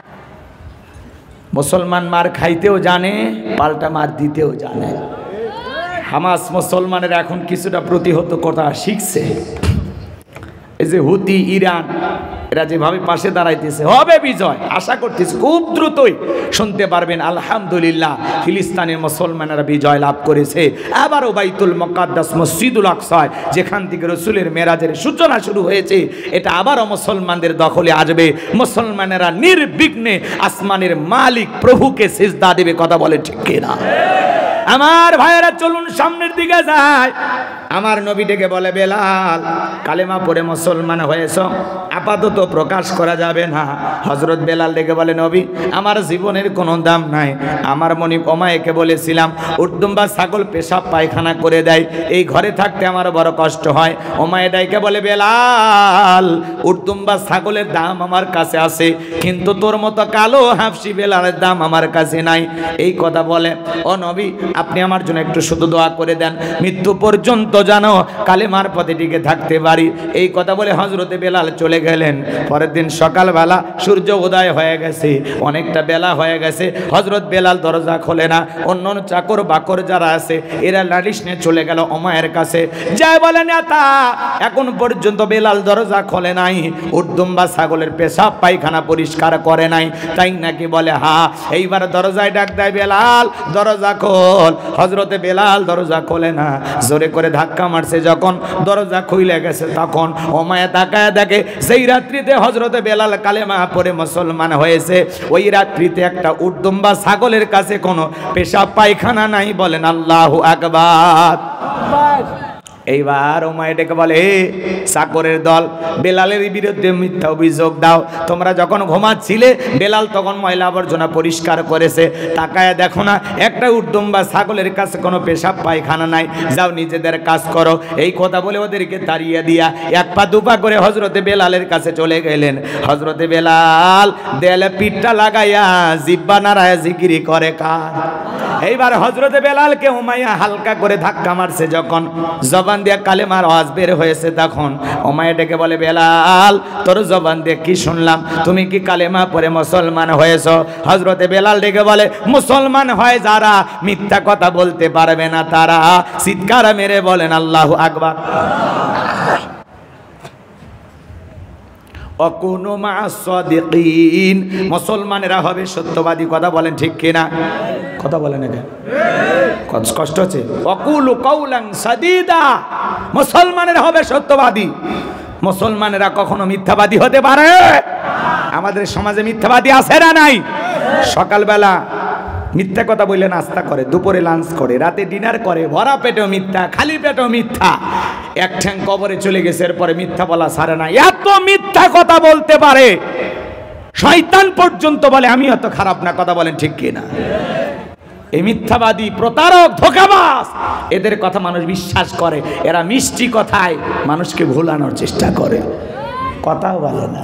মুসলমান মার খাইতেও জানে, পাল্টা মার দিতেও জানে। হামাস মুসলমানের এখন কিছুটা প্রতিহত কথা শিখছে। এই যে হুতি, ইরান, এরা যেভাবে পাশে দাঁড়াইতেছে, হবে বিজয় আশা করতেছে। খুব দ্রুতই শুনতে পারবেন আলহামদুলিল্লাহ ফিলিস্তিনের মুসলমানেরা বিজয় লাভ করেছে। আবারও বাইতুল মুকাদ্দাস মসজিদুল আকসা, যেখান থেকে রাসূলের মেরাজের সূচনা শুরু হয়েছে, এটা আবারও মুসলমানদের দখলে আসবে। মুসলমানেরা নির্বিঘ্নে আসমানের মালিক প্রভুকে সিজদা দেবে, কথা বলে ঠিক কিনা? আমার ভাইয়েরা চলুন সামনের দিকে যায়। আমার নবী ডেকে বলে, বেলাল কালেমা পড়ে মুসলমান হয়েছ, আপাতত প্রকাশ করা যাবে না। হযরত বেলাল ডেকে বলে, নবী আমার জীবনের কোনো দাম নাই। আমার মনি ওমায়েকে বলেছিলাম উর্দুম্বা ছাগল পেশাব পায়খানা করে দেয়, এই ঘরে থাকতে আমার বড় কষ্ট হয়। ওমায়ে ডাইকে বলে, বেলাল উর্দুম্বা ছাগলের দাম আমার কাছে আছে, কিন্তু তোর মতো কালো হাফসি বেলালের দাম আমার কাছে নাই। এই কথা বলে, ও নবী আপনি আমার জন্য একটু শুধু দোয়া করে দেন, মৃত্যু পর্যন্ত জানো কালেমার পথে টিকে থাকতে পারি। এই কথা বলে হযরতে বেলাল চলে গেলেন। পরের দিন সকালবেলা সূর্য উদয় হয়ে গেছে, অনেকটা বেলা হয়ে গেছে। হযরত বেলাল দরজা খোলে না। অন্য চাকর বাকর যারা আছে এরা লালিশ নিয়ে চলে গেল ওমায়ের কাছে, যায় বলে, নেতা এখন পর্যন্ত বেলাল দরজা খোলে নাই, উর্দুম্বা ছাগলের পেশাব পায়খানা পরিষ্কার করে নাই, তাই নাকি? বলে হ্যাঁ। এইবার দরজায় ডাক দেয়, বেলাল দরজা খোল। হযরতে বেলাল দরজা খোলে না, জোরে করে ধাক্কা মারছে। যখন দরজা খুলে গেছে তখন ওমায়া তাকায় দেখে সেই রাত্রিতে হযরতে বেলাল কালেমা পড়ে মুসলমান হয়েছে। ওই রাত্রিতে একটা উর্দুম্বা ছাগলের কাছে কোনো পেশাব পায়খানা নাই। বলেন আল্লাহু আকবার। এইবার ওমায় ডেকে বলে, হে চাকরের দল, বেলালের বিরুদ্ধে মিথ্যা অভিযোগ দাও। তোমরা যখন ঘুমাচ্ছিলে বেলাল তখন ময়লা আবর্জনা পরিষ্কার করেছে, তাকায় দেখো না একটা উর্দুম্বা ছাগলের কাছে কোনো পেশাব পায়খানা নাই, যাও নিজেদের কাজ করো। এই কথা বলে ওদেরকে তাড়িয়ে দিয়া এক পা দুপা করে হযরতে বেলালের কাছে চলে গেলেন। হযরতে বেলাল দেয়ালে পিঠটা লাগাইয়া জিব্বা নাড়ায় জিকিরি করে কার। এইবার হযরতে বেলালকে উমাইয়া হালকা করে ধাক্কা মারছে, যখন জবান দিয়ে কালেমার আওয়াজ বের হয়েছে তখন উমাইয়া ডেকে বলে, বেলাল তোর জবান দিয়ে কি শুনলাম, তুমি কি কালেমা পড়ে মুসলমান হয়েছো? হযরতে বেলাল ডেকে বলে, মুসলমান হয় যারা মিথ্যা কথা বলতে পারবে না তারা। চিৎকার মেরে বলেন আল্লাহু আকবার। অকুনু মা'আস সাদিকিন, মুসলমানেরা হবে সত্যবাদী, কথা বলেন ঠিক কিনা? কথা বলেন না, কষ্ট হচ্ছে। অকুলু কাউলান সাদিদা, মুসলমানেরা হবে সত্যবাদী। মুসলমানেরা কখনো মিথ্যাবাদী হতে পারে? আমাদের সমাজে মিথ্যাবাদী আছে না নাই? সকালবেলা মিথ্যা কথা বললে নাস্তা করে, দুপুরে লাঞ্চ করে, রাতে ডিনার করে, ভরা পেটেও মিথ্যা, খালি পেটেও মিথ্যা। এক ঠ্যাং কবরে চলে গেছে, এরপরে মিথ্যা বলা ছাড়ে না। এত মিথ্যা কথা বলতে পারে শয়তান পর্যন্ত বলে আমি এত খারাপ না, কথা বলেন ঠিক কিনা? এই মিথ্যাবাদী, প্রতারক, ধোঁকাবাজ, এদের কথা মানুষ বিশ্বাস করে। এরা মিষ্টি কথায় মানুষকে ভুলানোর চেষ্টা করে, কথাও বলে না।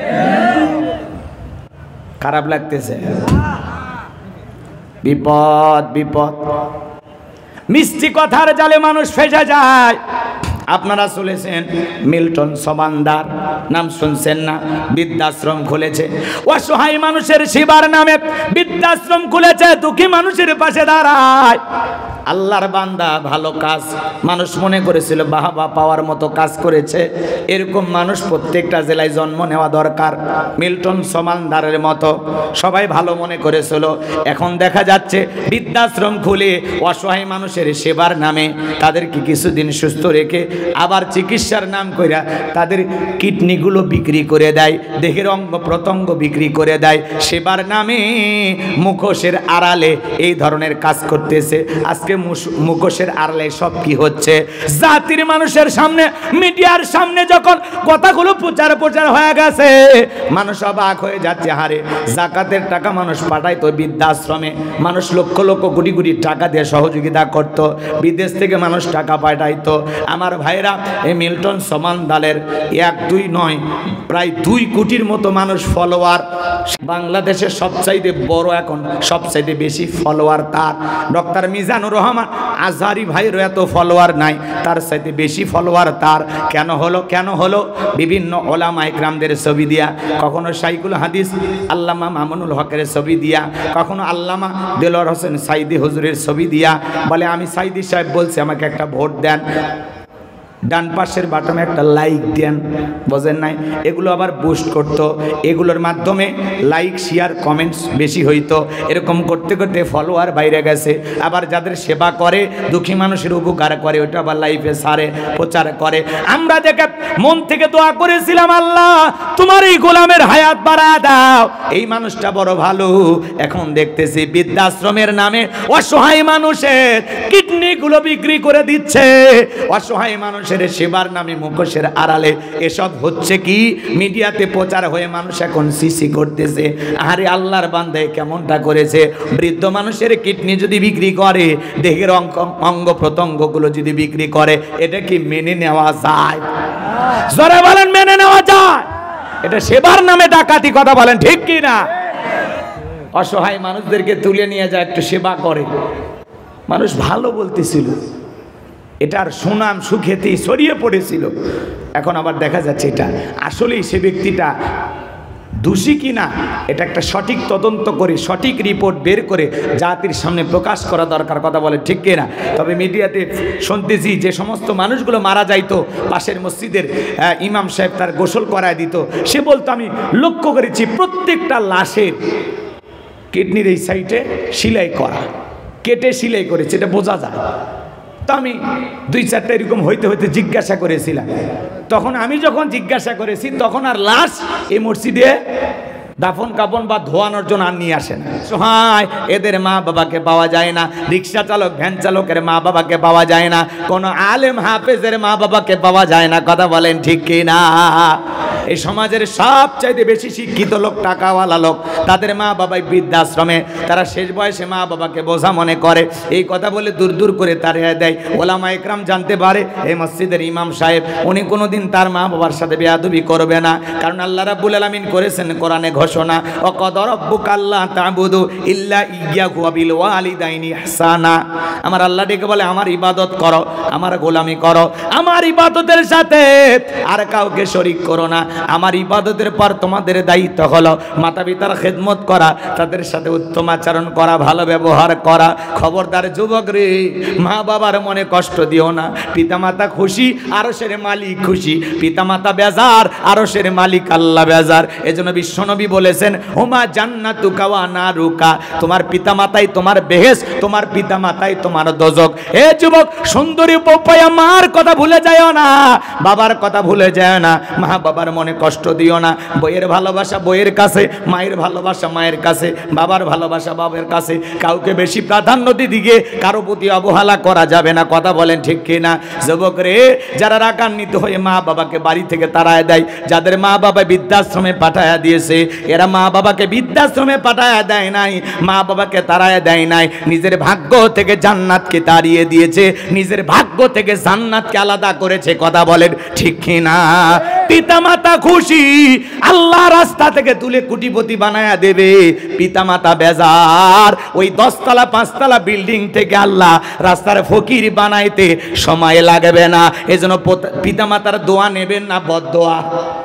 খারাপ লাগতেছে? বিপদ বিপদ। মিষ্টি কথার জালে মানুষ ফেসে যায়। আপনারা শুনেছেন মিল্টন সমানদার, নাম শুনছেন না? বৃদ্ধাশ্রম খুলেছে, অসহায় মানুষের সেবার নামে বৃদ্ধাশ্রম খুলেছে, দুঃখী মানুষের পাশে দাঁড়ায়। আল্লাহর বান্দা ভালো কাজ মানুষ মনে করেছিল বাহবা পাওয়ার মতো কাজ করেছে, এরকম মানুষ প্রত্যেকটা জেলায় জন্ম নেওয়া দরকার। মিল্টন সমানদারের মতো সবাই ভালো মনে করেছিল, এখন দেখা যাচ্ছে বৃদ্ধাশ্রম খুলে অসহায় মানুষের সেবার নামে তাদেরকে কিছুদিন সুস্থ রেখে আবার চিকিৎসার নাম কইরা তাদের কিডনিগুলো বিক্রি করে দেয়, দেহের অঙ্গ প্রত্যঙ্গ বিক্রি করে দেয়, সেবার নামে মুখোশের আড়ালে এই ধরনের কাজ করতেছে। আজকে মুখোশের আড়ালে সব কি হচ্ছে? জাতির মানুষের সামনে, মিডিয়ার সামনে যখন কথাগুলো প্রচার প্রচার হয়ে গেছে, মানুষ অবাক হয়ে যাচ্ছে। হারে জাকাতের টাকা মানুষ পাঠাইতো বৃদ্ধাশ্রমে, মানুষ লক্ষ লক্ষ কোটি কোটি টাকা দিয়ে সহযোগিতা করত, বিদেশ থেকে মানুষ টাকা পাঠাইতো। আমার ভাইরা, এই মিল্টন সমানদারের এক দুই নয় প্রায় দুই কোটির মতো মানুষ ফলোয়ার। বাংলাদেশের সবচাইতে বড় এখন সবচাইতে বেশি ফলোয়ার তার। ডক্টর মিজানুর রহমান আজহারি ভাইয়েরও এত ফলোয়ার নাই, তার চাইতে বেশি ফলোয়ার তার। কেন হলো? কেন হলো? বিভিন্ন ওলামা ইকরামদের ছবি দিয়া, কখনো শাইখুল হাদিস আল্লামা মামুনুল হকের ছবি দিয়া, কখনো আল্লামা দেলোয়ার হোসেন সাইদি হুজুরের ছবি দিয়া বলে আমি সাইদি সাহেব বলছি আমাকে একটা ভোট দেন, ডান পাশের বাটনে একটা লাইক দেন, বোঝেন নাই? এগুলো আবার বুস্ট করতো, এগুলোর মাধ্যমে লাইক শেয়ার কমেন্টস বেশি হইতো। এরকম করতে করতে ফলোয়ার বাইরে গেছে। আবার যাদের সেবা করে, দুঃখী মানুষের উপকার করে, ওটা আবার লাইফে সারে প্রচার করে। আমরা দেখে মন থেকে দোয়া করেছিলাম, আল্লাহ তোমার এই গোলামের হায়াত বাড়ায় দাও, এই মানুষটা বড় ভালো। এখন দেখতেছি বৃদ্ধাশ্রমের নামে অসহায় মানুষের কিডনিগুলো বিক্রি করে দিচ্ছে, অসহায় মানুষের সেবার নামে মুখোশের আড়ালে এসব হচ্ছে কি মিডিয়াতে প্রচার হয়ে মানুষ এখন সিসি করতেছে। আরে আল্লাহর বান্দায় কেমনটা করেছে? বৃদ্ধ মানুষের কিডনি যদি বিক্রি করে, দেহের অঙ্গ প্রত্যঙ্গগুলো যদি বিক্রি করে, এটা কি মেনে নেওয়া যায়? জোরে বলেন, মেনে নেওয়া যায়? এটা সেবার নামে ডাকাতি, কথা বলেন ঠিক কি না? অসহায় মানুষদেরকে তুলে নিয়ে যায়, একটু সেবা করে, মানুষ ভালো বলতেছিল, এটার সুনাম সুখ্যাতি ছড়িয়ে পড়েছিল। এখন আবার দেখা যাচ্ছে এটা আসলেই সে ব্যক্তিটা দোষী কিনা, এটা একটা সঠিক তদন্ত করে সঠিক রিপোর্ট বের করে জাতির সামনে প্রকাশ করা দরকার, কথা বলে ঠিক কিনা? তবে মিডিয়াতে শুনতেছি যে সমস্ত মানুষগুলো মারা যাইতো, পাশের মসজিদের ইমাম সাহেব তার গোসল করায় দিত, সে বলতো আমি লক্ষ্য করেছি প্রত্যেকটা লাশের কিডনির এই সাইডে সেলাই করা, কেটে সেলাই করেছে, এটা বোঝা যায়। তো আমি দুই চারটা এরকম হইতে হইতে জিজ্ঞাসা করেছিলাম, তখন আমি যখন জিজ্ঞাসা করেছি তখন আর লাশ এই মসজিদে দাফন কাপন বা ধোয়ানোর জন্য আর নিয়ে আসে না। সহায় এদের মা বাবাকে পাওয়া যায় না, রিক্সা চালক ভ্যান চালকের মা বাবাকে পাওয়া যায় না, কোনো আলেম হাফেজের মা বাবাকে পাওয়া যায় না, কথা বলেন ঠিক কি না? এই সমাজের সবচাইতে বেশি শিক্ষিত লোক, টাকাওয়ালা লোক, তাদের মা বাবাই বৃদ্ধাশ্রমে, তারা শেষ বয়সে মা বাবাকে বোঝা মনে করে, এই কথা বলে দূর দূর করে তাড়িয়ে দেয়। ওলামা ইকরাম জানতে পারে এই মসজিদের ইমাম সাহেব উনি কোনোদিন তার মা বাবার সাথে বেয়াদবি করবে না, কারণ আল্লাহ রাব্বুল আলামিন করেছেন কোরআনে ঘোষণা, ওয়াকাদা রাব্বুকা আল্লা তা'বুদু ইল্লা ইয়্যাহু ওয়া বিল ওয়ালিদাইনি ইহসানা। আমার আল্লাহ ডেকে বলে আমার ইবাদত করো, আমার গোলামি করো, আমার ইবাদতের সাথে আর কাউকে শরীক করো না। আমার ইবাদতের পর তোমাদের দায়িত্ব হলো মাতা পিতার খেদমত করা, তাদের সাথে উত্তম আচরণ করা, ভালো ব্যবহার করা। খবরদার যুবক রে, মা বাবার মনে কষ্ট দিও না। পিতামাতা খুশি, আরশের মালিক খুশি, পিতামাতা বেজার, আরশের মালিক আল্লাহ বেজার। এজন্য বিশ্বনবী বলেছেন হুমা জান্নাতুকা ওয়া নারুকা, তোমার পিতামাতাই তোমার বেহেশত, তোমার পিতামাতাই তোমার দোজখ। হে যুবক সুন্দরী বউপায়া, মার কথা ভুলে যাও না, বাবার কথা ভুলে যায় না। মা বাবার মনে কষ্ট দিও না। বইয়ের ভালোবাসা বইয়ের কাছে, মায়ের ভালোবাসা মায়ের কাছে, বাবার ভালোবাসা বাবার কাছে। কাউকে বেশি প্রাধান্য দিকে কারো প্রতি অবহেলা করা যাবে না, কথা বলেন ঠিক কিনা? যুবক রে, যারা রাগান্বিত হয়ে মা বাবাকে বাড়ি থেকে তাড়ায় দেয়, যাদের মা বাবা বৃদ্ধাশ্রমে পাঠায়া দিয়েছে, এরা মা বাবাকে বৃদ্ধাশ্রমে পাঠায়া দেয় নাই, মা বাবাকে তাড়ায় দেয় নাই, নিজের ভাগ্য থেকে জান্নাতকে তাড়িয়ে দিয়েছে, নিজের ভাগ্য থেকে জান্নাতকে আলাদা করেছে, কথা বলেন ঠিক কিনা? পিতামাতা খুশি, আল্লাহ রাস্তা থেকে তুলে কোটিপতি বানায়া দেবে। পিতামাতা বেজার, ওই দশতলা পাঁচতলা বিল্ডিং থেকে আল্লাহ রাস্তার ফকির বানাইতে সময় লাগবে না। এজন্য পিতামাতার দোয়া নেবেন না বদদোয়া?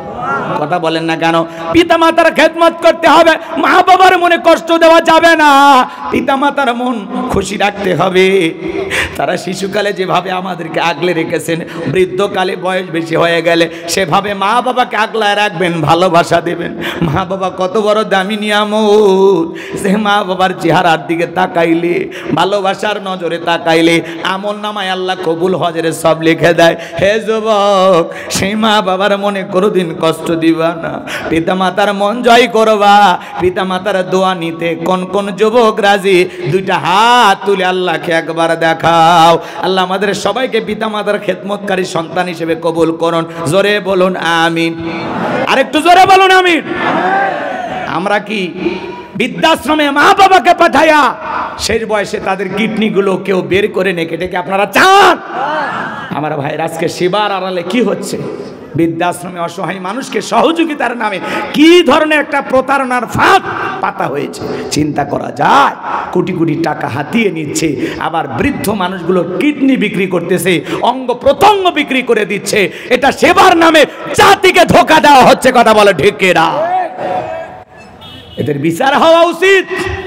কথা বলেন না কেন? পিতা মাতার খেদমত করতে হবে, মা বাবার মনে কষ্ট দেওয়া যাবে না, পিতা মাতার মন খুশি রাখতে হবে। তারা শিশুকালে যেভাবে আমাদেরকে আগলে রেখেছেন, বৃদ্ধকালে বয়স বেশি হয়ে গেলে সেভাবে মা বাবাকে আগলায় রাখবেন, ভালোবাসা দেবেন। মা বাবা কত বড় দামি নিয়ামত, সে মা বাবার চেহারার দিকে তাকাইলে, ভালোবাসার নজরে তাকাইলে আমল নামায় আল্লাহ কবুল হজরে সব লিখে দেয়। হে যুবক, সেই মা বাবার মনে কোনোদিন কষ্ট দিবা না, পিতা মাতার মন জয় করবা। পিতা মাতার দোয়া নিতে কোন কোন যুবক রাজি? দুইটা হাত তুলে আল্লাহকে একবার দেখাও। আল্লাহ আমাদের সবাইকে পিতা মাতার খেদমতকারী সন্তান হিসেবে কবুল করুন। জোরে বলুন আমিন। আরেকটু জোরে বলুন আমিন। আমরা কি বৃদ্ধাশ্রমে মা বাবাকে পাঠাইয়া শেষ বয়সে তাদের কিডনি গুলো কেউ বের করে নেকে ডেকে আপনারা চান? আমার ভাইয়ের আজকে সেবার আড়ালে কি হচ্ছে? বৃদ্ধাশ্রমে অসহায় মানুষকে সহযোগিতার নামে কি ধরনের একটা প্রতারণার ফাঁদ পাতা হয়েছে চিন্তা করা যায়। কোটি কোটি টাকা হাতিয়ে নিচ্ছে, আবার বৃদ্ধ মানুষগুলো কিডনি বিক্রি করতেছে, অঙ্গ প্রত্যঙ্গ বিক্রি করে দিচ্ছে। এটা সেবার নামে জাতিকে ধোঁকা দেওয়া হচ্ছে। কথা বলে ঠিক কিনা? এদের বিচার হওয়া উচিত।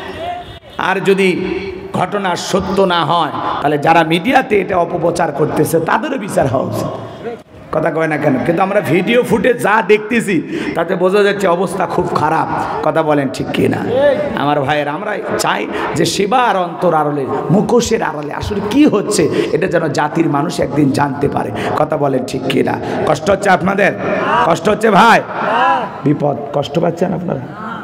আর যদি ঘটনা সত্য না হয় তাহলে যারা মিডিয়াতে এটা অপপ্রচার করতেছে তাদেরও বিচার হওয়া উচিত। কথা কয় না কেন? কিন্তু আমরা ভিডিও ফুটে যা দেখতেছি তাতে বোঝা যাচ্ছে অবস্থা খুব খারাপ। কথা বলেন ঠিক কিনা? আমার ভাইয়ের, আমরা চাই যে সেবার অন্তর আড়ালে, মুখোশের আড়ালে আসলে কি হচ্ছে এটা যেন জাতির মানুষ একদিন জানতে পারে। কথা বলেন ঠিক কিনা? কষ্ট হচ্ছে আপনাদের? কষ্ট হচ্ছে ভাই? বিপদ কষ্ট পাচ্ছেন আপনারা?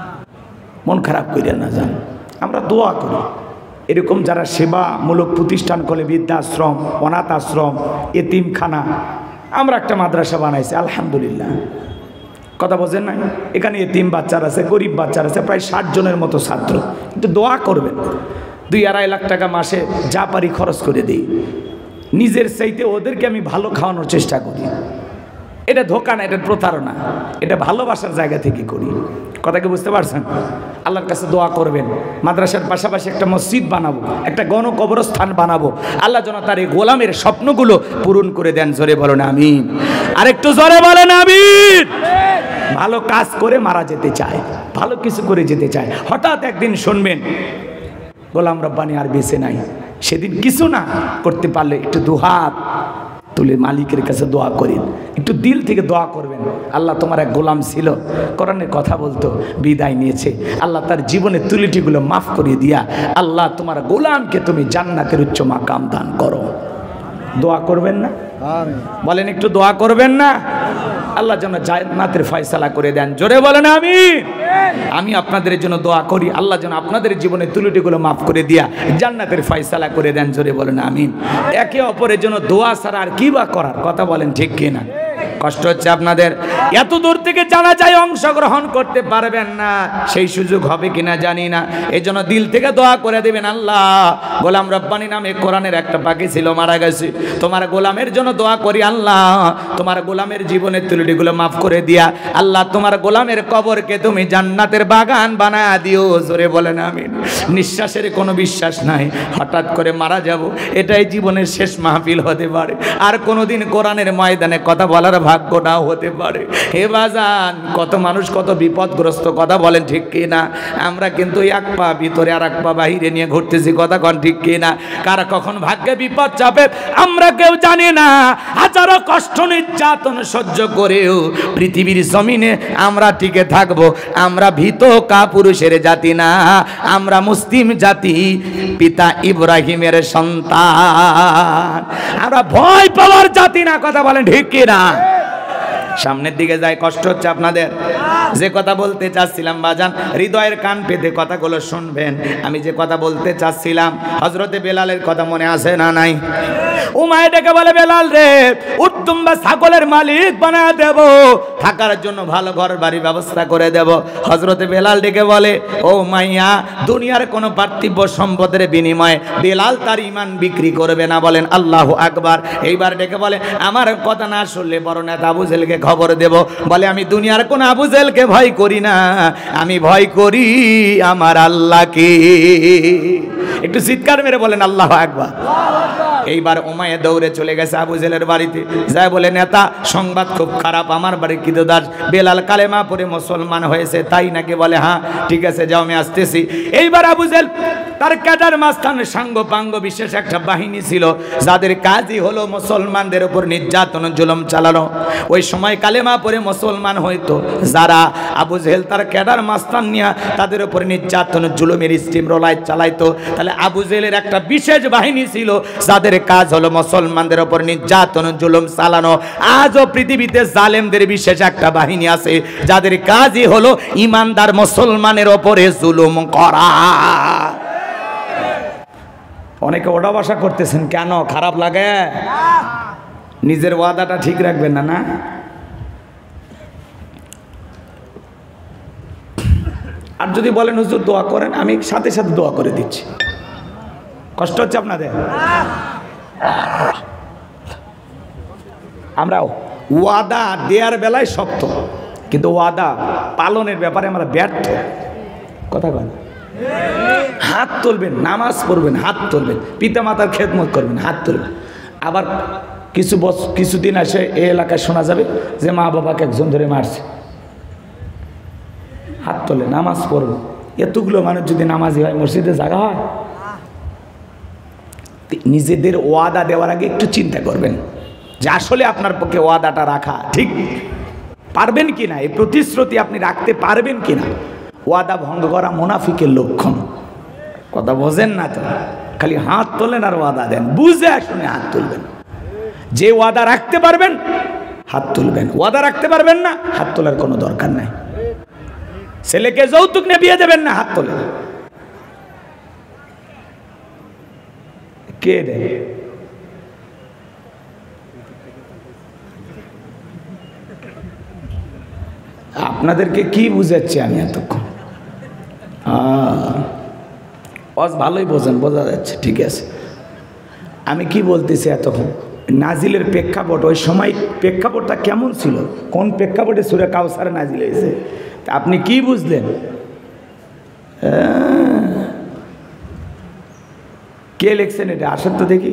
মন খারাপ করেন না, যান। আমরা দোয়া করি এরকম যারা সেবামূলক প্রতিষ্ঠান করে, বৃদ্ধাশ্রম, অনাথ আশ্রম, এতিমখানা, আমরা একটা মাদ্রাসা বানাইছি আলহামদুলিল্লাহ। কথা বোঝেন না? এখানে এতিম বাচ্চারা আছে, গরিব বাচ্চারা আছে, প্রায় ষাট জনের মতো ছাত্র। একটু দোয়া করবেন। দুই আড়াই লাখ টাকা মাসে যা পারি খরচ করে দিই। নিজের চাইতে ওদেরকে আমি ভালো খাওয়ানোর চেষ্টা করি। এটা ধোঁকা না, এটা প্রতারণা, এটা ভালোবাসার জায়গা থেকে করি। কথা কি বুঝতে পারছেন? আল্লাহর কাছে দোয়া করবেন, মাদ্রাসার পাশাপাশি একটা মসজিদ বানাবো, একটা গণকবরস্থান বানাবো। আল্লাহ যেন তার এই গোলামের স্বপ্নগুলো পূরণ করে দেন। জোরে বলেন আমিন। আরেকটু জোরে বলেন আমিন। ভালো কাজ করে মারা যেতে চায়, ভালো কিছু করে যেতে চায়। হঠাৎ একদিন শুনবেন গোলাম রব্বানী আর বেঁচে নাই, সেদিন কিছু না করতে পারলে একটু দুহাত তুলে মালিকের কাছে দোয়া করেন, একটু দিল থেকে দোয়া করবেন। আল্লাহ তোমার এক গোলাম ছিল, কোরআনের কথা বলতো, বিদায় নিয়েছে। আল্লাহ তার জীবনের ত্রুটিগুলো মাফ করে দিয়া আল্লাহ তোমার গোলামকে তুমি জান্নাতের উচ্চ মাকাম দান করো। দোয়া করবেন না? বলেন একটু দোয়া করবেন না? আল্লাহ যেন জান্নাতের ফয়সালা করে দেন। জোরে বলেন আমিন। আমি আপনাদের জন্য দোয়া করি, আল্লাহ যেন আপনাদের জীবনের ত্রুটিগুলো মাফ করে দিয়া জান্নাতের ফয়সালা করে দেন। জোরে বলেন আমিন। একে অপরের জন্য দোয়া ছাড়া আর কি বা করার? কথা বলেন ঠিক কিনা? কষ্ট হচ্ছে আপনাদের? এত দূর থেকে জানা যায় অংশগ্রহণ করতে পারবেন না, সেই সুযোগ হবে কিনা জানি না। এই জন্য দিল থেকে দোয়া করে দেবেন। আল্লাহ, গোলাম রব্বানী নামে কোরআনের একটা পাখি ছিল, মারা গেছে, তোমার গোলামের জন্য দোয়া করি। আল্লাহ তোমার গোলামের জীবনের ত্রুটিগুলো মাফ করে দিয়া আল্লাহ তোমার গোলামের কবরকে তুমি জান্নাতের বাগান বানায়া দিও। জোরে বলেন আমিন। নিঃশ্বাসের কোনো বিশ্বাস নাই, হঠাৎ করে মারা যাব, এটাই জীবনের শেষ মাহফিল হতে পারে, আর কোনোদিন কোরআনের ময়দানে কথা বলার ভাগ্য নাও হতে পারে। হে বাজান, কত মানুষ কত বিপদগ্রস্ত। কথা বলেন ঠিক কিনা? আমরা কিন্তু এক পা ভিতরে আর এক পা বাহিরে নিয়ে ঘুরতেছি। কথা কন ঠিক কিনা? কারা কখন ভাগ্যে বিপদ চাপে আমরা কেউ জানি না। হাজারো কষ্ট নির্যাতন সহ্য করেও পৃথিবীর জমিনে আমরা টিকে থাকবো। আমরা ভীত কাপুরুষের জাতি না, আমরা মুসলিম জাতি, পিতা ইব্রাহিমের সন্তান। আমরা ভয় পাওয়ার জাতি না। কথা বলেন ঠিক কিনা? সামনের দিকে যায়। কষ্ট হচ্ছে আপনাদের? যে কথা বলতে চাচ্ছিলাম বাজান, হৃদয়ের কান পেতে কথাগুলো শুনবেন। আমি যে কথা বলতে চাচ্ছিলাম, হযরতে বেলালের কথা মনে আছে না নাই? উমায় ডেকে বলে, বেলাল রে, উত্তম বা ছাগলের মালিক বানায় দেব, থাকার জন্য ভালো ঘর বাড়ি ব্যবস্থা করে দেব। হযরতে বেলাল ডেকে বলে, ও মাইয়া, দুনিয়ার কোনো পার্থিব সম্পদের বিনিময়ে বেলাল তার ঈমান বিক্রি করবে না। বলেন আল্লাহু আকবার। এইবার ডেকে বলে, আমার কথা না শুনলে বড় নেতা আবু জেহেলকে খবর দেব। বলে, আমি দুনিয়ার কোন আবু জেহেলকে ভয় করি না, আমি ভয় করি আমার আল্লাহকে। একটু চিৎকার মেরে বলেন আল্লাহু আকবার। এইবার উমাইয়া দৌড়ে চলে গেছে আবু জেহেলের বাড়িতে, যায় বলে নেতা সংবাদ খুব খারাপ, আমার বাড়ির কৃতদাস বেলাল কালেমা পড়ে মুসলমান হয়েছে। তাই নাকি? বলে হ্যাঁ ঠিক আছে যাও আমি আসতেছি। এইবার আবু জেহেল তার ক্যাডার মাস্তানের সাঙ্গ পাঙ্গ বিশেষ একটা বাহিনী ছিল যাদের কাজই হলো মুসলমানদের উপর নির্যাতন জুলুম চালানো। ওই সময় কালেমা পড়ে মুসলমান হইতো যারা, আবু জেহেল তার ক্যাডার মাস্তান নিয়ে তাদের উপর নির্যাতন জুলুমের স্টিম রোলায় চালাইতো। তাহলে আবু জেহেলের একটা বিশেষ বাহিনী ছিল যাদের কাজ হলো মুসলমানদের উপর নির্যাতন জুলুম চালানো। আজও পৃথিবীতে জালেমদের বিশেষ একটা বাহিনী আছে যাদের কাজই হলো ইমানদার মুসলমানের উপরে জুলুম করা। অনেকে ওটা বাসা করতেছেন, কেন? খারাপ লাগে? নিজের ওয়াদাটা ঠিক রাখবেন না। না আর যদি বলেন হুজুর দোয়া করেন, আমি সাথে সাথে দোয়া করে দিচ্ছি। কষ্ট হচ্ছে আপনাদের? আমরা ওয়াদা দেওয়ার বেলায় শক্ত, কিন্তু ওয়াদা পালনের ব্যাপারে আমরা ব্যর্থ। কথা বলেন, হাত তুলবেন, নামাজ পড়বেন হাত তুলবেন, পিতা মাতার খেদমত করবেন হাত তুলবেন। আবার কিছু বছর কিছুদিন আসে এই এলাকায় শোনা যাবে যে মা বাবাকে একজন ধরে মারছে, হাত তোলে, নামাজ পড়বো। এতগুলো মানুষ যদি নামাজি হয়, মসজিদে জায়গা হয়? নিজেদের ওয়াদা দেওয়ার আগে একটু চিন্তা করবেন যে আসলে আপনার পক্ষে ওয়াদাটা রাখা ঠিক পারবেন কিনা, এই প্রতিশ্রুতি আপনি রাখতে পারবেন কিনা। ওয়াদা ভঙ্গ করা মুনাফিকের লক্ষণ। কথা বোঝেন না তো? খালি হাত তোলেন আর ওয়াদা দেন, বুঝে শুনে হাত তুলবেন। যে ওয়াদা রাখতে পারবেন হাত তুলবেন, ওয়াদা রাখতে পারবেন না হাত তোলার কোনো দরকার নাই। ছেলেকে যৌতুক নিয়ে বিয়ে দেবেন না, হাত তোলেন। কে দেয়? আপনাদেরকে কি বুঝাচ্ছি আমি এতক্ষণ? আজ ভালোই বোঝেন, বোঝা যাচ্ছে, ঠিক আছে। আমি কি বলতেছি এতক্ষণ? নাজিলের প্রেক্ষাপট, ওই সময় প্রেক্ষাপটটা কেমন ছিল, কোন প্রেক্ষাপটে সূরা কাউসারে নাজিল হয়েছে, তা আপনি কি বুঝলেন? কে লিখছেন এটা? আসেন তো দেখি।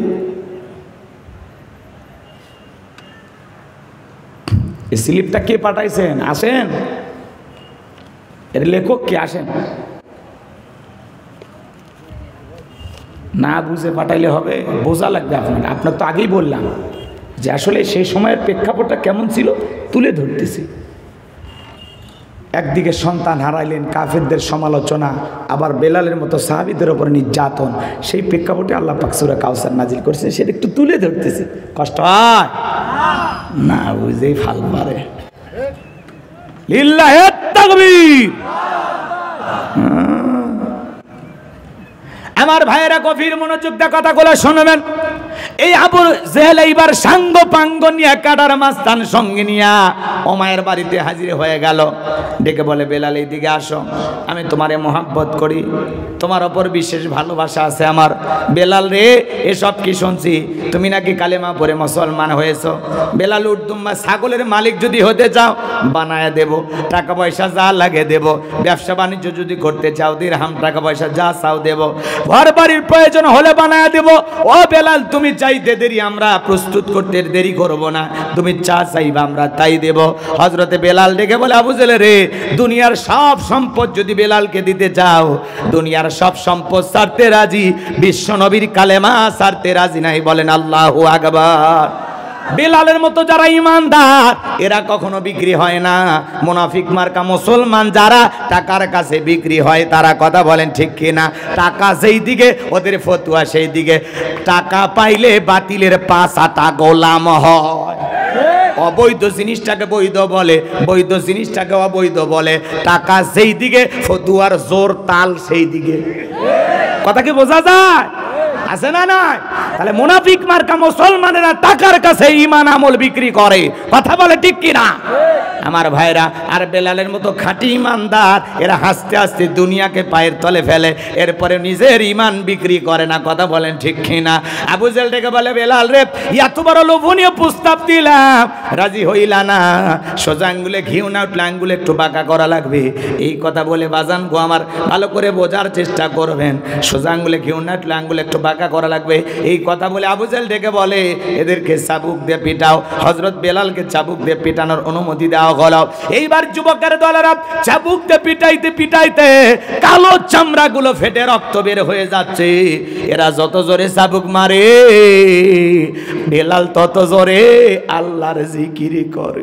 এই স্লিপটা কে পাঠাইছেন? আসেন, এর লেখক কে? আসেন। না বুঝে পাঠাইলে হবে? বোঝা লাগবে আপনার। আপনার তো আগেই বললাম যে আসলে সেই সময়ের প্রেক্ষাপটটা কেমন ছিল তুলে ধরতেছি। একদিকে সন্তান হারাইলেন, কাফেরদের সমালোচনা, আবার বেলালের মতো সাহাবীদের উপর নির্যাতন, সেই প্রেক্ষাপটে আল্লাহ পাক সূরা কাউসার নাজিল করেছে, সেটা একটু তুলে ধরতেছি। কষ্ট হয় না? বুঝেই ফাল পারে। লিল্লাহি তাকবীর। আমার ভাইয়েরা গভীর মনোযোগ দিয়ে কথাগুলো শুনবেন। এই আবু জেহেল এইবার সাঙ্গ পাঙ্গ নিয়ে কাটার মাস্তান সঙ্গে নিয়ে ওমায়ের বাড়িতে হাজির হয়ে গেল। ডেকে বলে, বেলাল এইদিকে আসো, আমি তোমারে মোহাব্বত করি, তোমার ওপর বিশেষ ভালোবাসা আছে আমার। বেলাল রে, এসব কি শুনছি, তুমি নাকি কালেমা পড়ে মুসলমান হয়েছো। বেলাল, উর্দুম্বা ছাগলের মালিক যদি হতে চাও বানায় দেব, টাকা পয়সা যা লাগে দেব, ব্যবসা বাণিজ্য যদি করতে চাও দিরহাম টাকা পয়সা যা চাও দেব, ঘর বাড়ির প্রয়োজন হলে বানায় দেব। ও বেলাল, তুমি চাইতে দেরি, আমরা প্রস্তুত করতে দেরি করব না, তুমি চা চাইবা আমরা তাই দেব। হযরতে বেলাল ডেকে বলে, আবু জেহেল রে, দুনিয়ার সব সম্পদ যদি বেলালকে দিতে চাও, দুনিয়ার সব সম্পদ ছাড়তে রাজি, বিশ্ব নবীর কালেমা ছাড়তে রাজি নাই। বলেন আল্লাহু আকবার। বেলালের মতো যারা ইমানদার এরা কখনো বিক্রি হয় না। মুনাফিক মার্কা মুসলমান যারা টাকার কাছে বিক্রি হয় তারা, কথা বলেন ঠিক কিনা? টাকা সেই দিকে, ওদের ফতুয়া সেই দিকে। টাকা পাইলে বাতিলের পাঁচাটা গোলাম হয়। অবৈধ জিনিসটাকে বৈধ বলে, বৈধ জিনিসটাকে অবৈধ বলে। টাকা সেই দিকে, ফতুয়ার জোর তাল সেই দিকে। কথা কি বোঝা যায়? আছে না নাই? তাহলে মুনাফিক মার্কা মুসলমানেরা টাকার কাছে ঈমান আমল বিক্রি করে। কথা বলে ঠিক কিনা? আমার ভাইরা, আর বেলালের মতো খাঁটি ইমানদার এরা হাসতে হাসতে দুনিয়াকে পায়ের তলে ফেলে, এরপরে নিজের ইমান বিক্রি করে না। কথা বলেন ঠিক কিনা? আবু জেহেল ডেকে বলে, বেলাল রে, এত বড় লোভনীয় প্রস্তাব দিলাম, রাজি হইলা না। সোজা আঙ্গুলে ঘিউ না উঠলে আঙ্গুলে একটু বাঁকা করা লাগবে। এই কথা বলে বাজান গো আমার ভালো করে বোঝার চেষ্টা করবেন। সোজা আঙ্গুলে ঘিউ না উঠলে আঙ্গুলে একটু বাঁকা করা লাগবে। এই কথা বলে আবু জেহেল ডেকে বলে, এদেরকে চাবুক দিয়ে পিটাও। হযরত বেলালকে চাবুক দিয়ে পিটানোর অনুমতি দেওয়া হলো। এইবার যুবকের দলেরা চাবুক দিয়ে পিটাইতে পিটাইতে কালো চামড়াগুলো ফেটে রক্ত বের হয়ে যাচ্ছে। এরা যত জোরে চাবুক মারে, বেলাল তত জোরে আল্লাহর জিকির করে।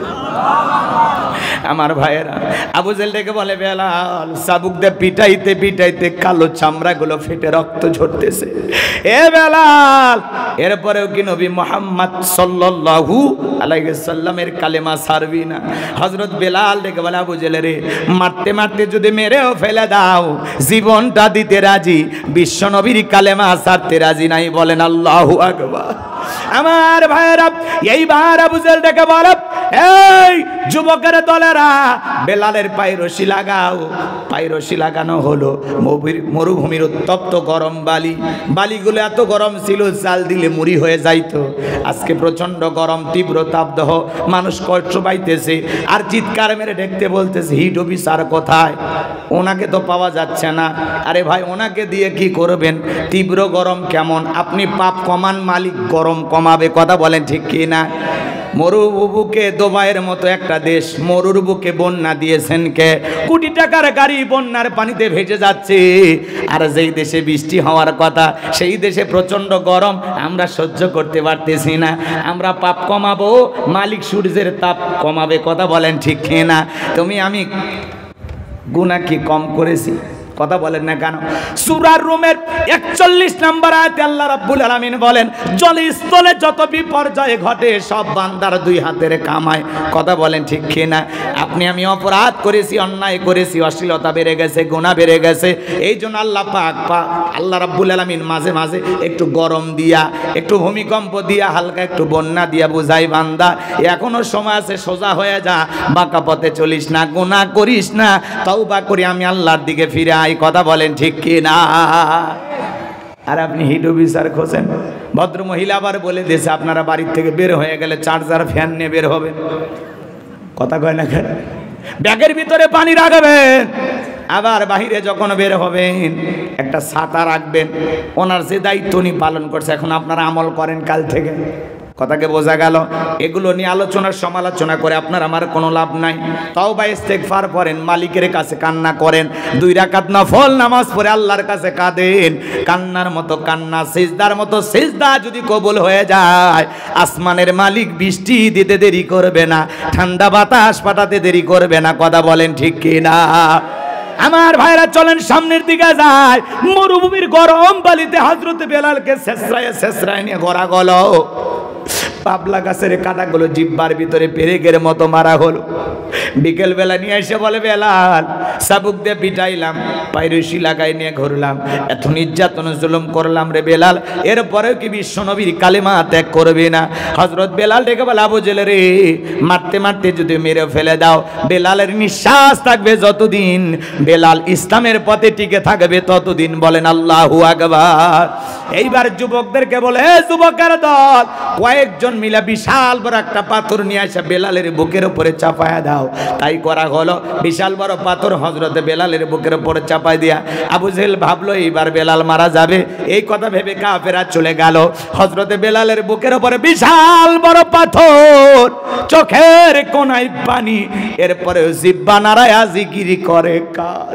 আমার ভাইয়েরা, আবু জেহেল ডেকে বলে, বেলাল চাবুক দিয়ে পিটাইতে পিটাইতে কালো চামড়াগুলো ফেটে রক্ত ঝরতেছে। এ বেলাল, এরপরেও কি নবী মুহাম্মদ সাল্লাল্লাহু আলাইহি সাল্লামের কালেমা ছাড়বি না? হযরত বেলাল ডেকে বলে, আবু জেহেল রে, মারতে মারতে যদি মেরেও ফেলে দাও, জীবনটা দিতে রাজি, বিশ্ব নবীর কালেমা ছাড়তে রাজি নাই। বলেন আল্লাহু আকবার। আমার ভাইয়েরা, এইবার আবু জেহেল ডেকে বলে, এই যুবকের দলেরা, বেলালের পায়ে রশি লাগাও। পায়ে রশি লাগানো হলো। মরুভূমির উত্তপ্ত গরম বালি, বালিগুলো এত গরম ছিল চাল দিলে মুড়ি হয়ে যাইতো। আজকে প্রচন্ড গরম, তীব্র তাপদাহ, মানুষ কষ্ট পাইতেছে আর চিৎকার মেরে দেখতে বলতেছে, হিট অফিসার কোথায়? ওনাকে তো পাওয়া যাচ্ছে না। আরে ভাই, ওনাকে দিয়ে কি করবেন? তীব্র গরম কেমন? আপনি পাপ কমান, মালিক গরম কমাবে। কথা বলেন ঠিক কি না? মরুর বুকে দুবাইয়ের মতো একটা দেশ, মরুর বুকে বন্যা দিয়েছেন কে? কোটি টাকার গাড়ি বন্যার পানিতে ভেসে যাচ্ছে। আর যেই দেশে বৃষ্টি হওয়ার কথা, সেই দেশে প্রচন্ড গরম, আমরা সহ্য করতে পারতেছি না। আমরা পাপ কমাবো, মালিক সূর্যের তাপ কমাবে। কথা বলেন ঠিক কিনা? তুমি আমি গুনাহ কি কম করেছি? কথা বলেন না কেন? সূরা রুমের একচল্লিশ নম্বর আয়াতে আল্লাহ রাব্বুল আলামিন বলেন, জলে স্থলে যত বিপর্যয় ঘটে সব বান্দার দুই হাতের কামায়। কথা বলেন ঠিক কি না? আপনি আমি অপরাধ করেছি, অন্যায় করেছি, অশ্লীলতা বেড়ে গেছে, গুনাহ বেড়ে গেছে। এই জন্য আল্লাহ পাক পাক আল্লাহ রাব্বুল আলামিন মাঝে মাঝে একটু গরম দিয়া, একটু ভূমিকম্প দিয়া, হালকা একটু বন্যা দিয়া বুঝাই, বান্দা এখনো সময় আছে, সোজা হয়ে যা, বাঁকা পথে চলিস না, গুনাহ করিস না, তওবা করি আমি আল্লাহর দিকে ফিরে আই। কথা বলেন ঠিক কি না? আর আপনি হিট অফিসার খোঁজেন। ভদ্র মহিলা আবার বলে দিয়েছে, আপনারা বাড়ির থেকে বের হয়ে গেলে চার্জার ফ্যান নিয়ে বের হবেন। কথা কয় না কেন? ব্যাগের ভিতরে পানি রাখবেন, আবার বাহিরে যখন বের হবেন একটা ছাতা রাখবেন। ওনার যে দায়িত্ব উনি পালন করছে, এখন আপনারা আমল করেন কাল থেকে। কথাকে বোঝা গেল? এগুলো নিয়ে আলোচনার সমালোচনা করে আপনার আমার কোনো লাভ নাই। তওবা ইস্তেগফার করেন, মালিকের কাছে কান্না করেন, দুই রাকাত নফল নামাজ পড়ে আল্লাহর কাছে কাঁদেন। কান্নার মতো কান্না, সিজদার মতো সিজদা যদি কবুল হয়ে যায়, আসমানের মালিক বৃষ্টি দিতে দেরি করবে না, ঠান্ডা বাতাস পাঠাতে দেরি করবে না। কথা বলেন ঠিক কি না? আমার ভাইরা, চলেন সামনের দিকে যায়। মরুভূমির গরম বালিতে হযরত বেলালকে শেষরায় শেষরায় নিয়ে গড়া গেল। পাবলা গাছের কাঁটাগুলো জিব্বার ভিতরে পেরেকের মতো মারা হলো। বিকেল বেলা নিয়ে এসে বলে, বেলাল চাবুক দিয়ে পিটাইলাম, পাইরসি লাগাই নিয়ে ঘুরলাম, এত নির্যাতন জুলুম করলাম রে বেলাল, এরপরেও কি বিশ্ব নবীর কালেমা ত্যাগ করবে না? হযরত বেলাল ডেকে বলে, আবু জেহেল রে, মারতে মারতে যদি মেরে ফেলে দাও, বেলালের নিঃশ্বাস থাকবে যতদিন, বেলাল ইসলামের পথে টিকে থাকবে ততদিন। বলেন আল্লাহু আকবার। এইবার যুবকদেরকে বলে, হে যুবকের দল, কয়েকজন মিলে বিশাল বড় একটা পাথর নিয়ে এসে বেলালের বুকের উপরে চাপায়া দাও। তাই করা হলো। বিশাল বড় পাথর হযরত বেলালের বুকের উপরে চাপাই দিয়া আবু জেহেল ভাবলো এইবার বেলাল মারা যাবে। এই কথা ভেবে কাফেররা চলে গেল। হযরত বেলালের বুকের উপরে বিশাল বড় পাথর, চোখের কোনায় পানি, এরপরে জিহ্বা নাড়ায়া জিকিরি করে কার?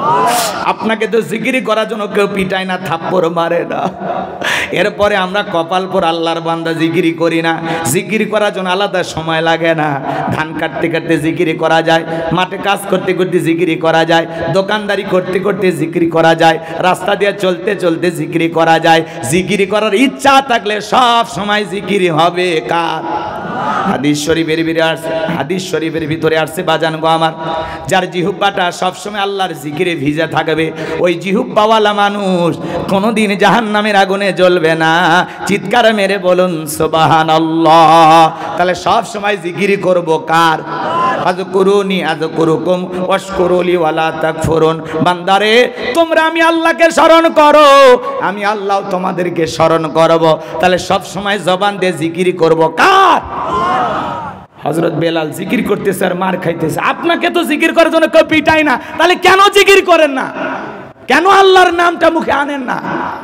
আপনাকে তো জিকিরি করার জন্য কেউ পিটায় না, থাপ্পড় মারে না। এরপরে আমরা কপাল পর আল্লাহর বান্দা জিকিরি করি না। জিকিরি করার জন্য আলাদা সময় লাগে না। ধান কাটতে কাটতে জিকিরি করা যায়, মাঠে কাজ করতে করতে জিকিরি করা যায়, দোকানদারি করতে করতে জিকিরি করা যায়, রাস্তা দিয়ে চলতে চলতে জিকিরি করা যায়। জিকিরি করার ইচ্ছা থাকলে সব সময় জিকিরি হবে কার? হাদিস শরীফের ভিতরে আসছে, হাদিস শরীফের ভিতরে আসছে বাজান গো আমার, যার জিহ্বাটা সবসময় আল্লাহর জিকিরে ভিজে থাকবে, ওই জিহ্বাওয়ালা মানুষ কোনোদিন জাহান্নামের আগুনে জ্বলবে না। চিৎকার মেরে বলুন সুবহানাল্লাহ। তাহলে সব সময় জিকিরি করব কার? ফাযকুরুনি আযকুরুকুম ওয়াশকুরুলি ওয়ালা তাকফুরুন। বান্দারে তোমরা আমি আল্লাহকে স্মরণ করো, আমি আল্লাহ তোমাদেরকে স্মরণ করব। তাহলে সব সময় জবান দিয়ে জিকির করব কার? হযরত বেলাল জিকির করতেছে আর মার খাইতেছে। আপনাকে তো জিকির করার জন্য কেউ পিটায় না, তাহলে কেন জিকির করেন না? কেন আল্লাহর নামটা মুখে আনেন না?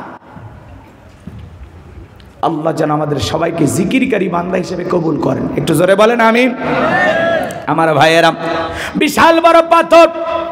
আল্লাহ যেন আমাদের সবাইকে জিকিরকারী বান্দা হিসেবে কবুল করেন। একটু জোরে বলেন আমিন। আমার ভাইয়েরা, বিশাল বড় পাথর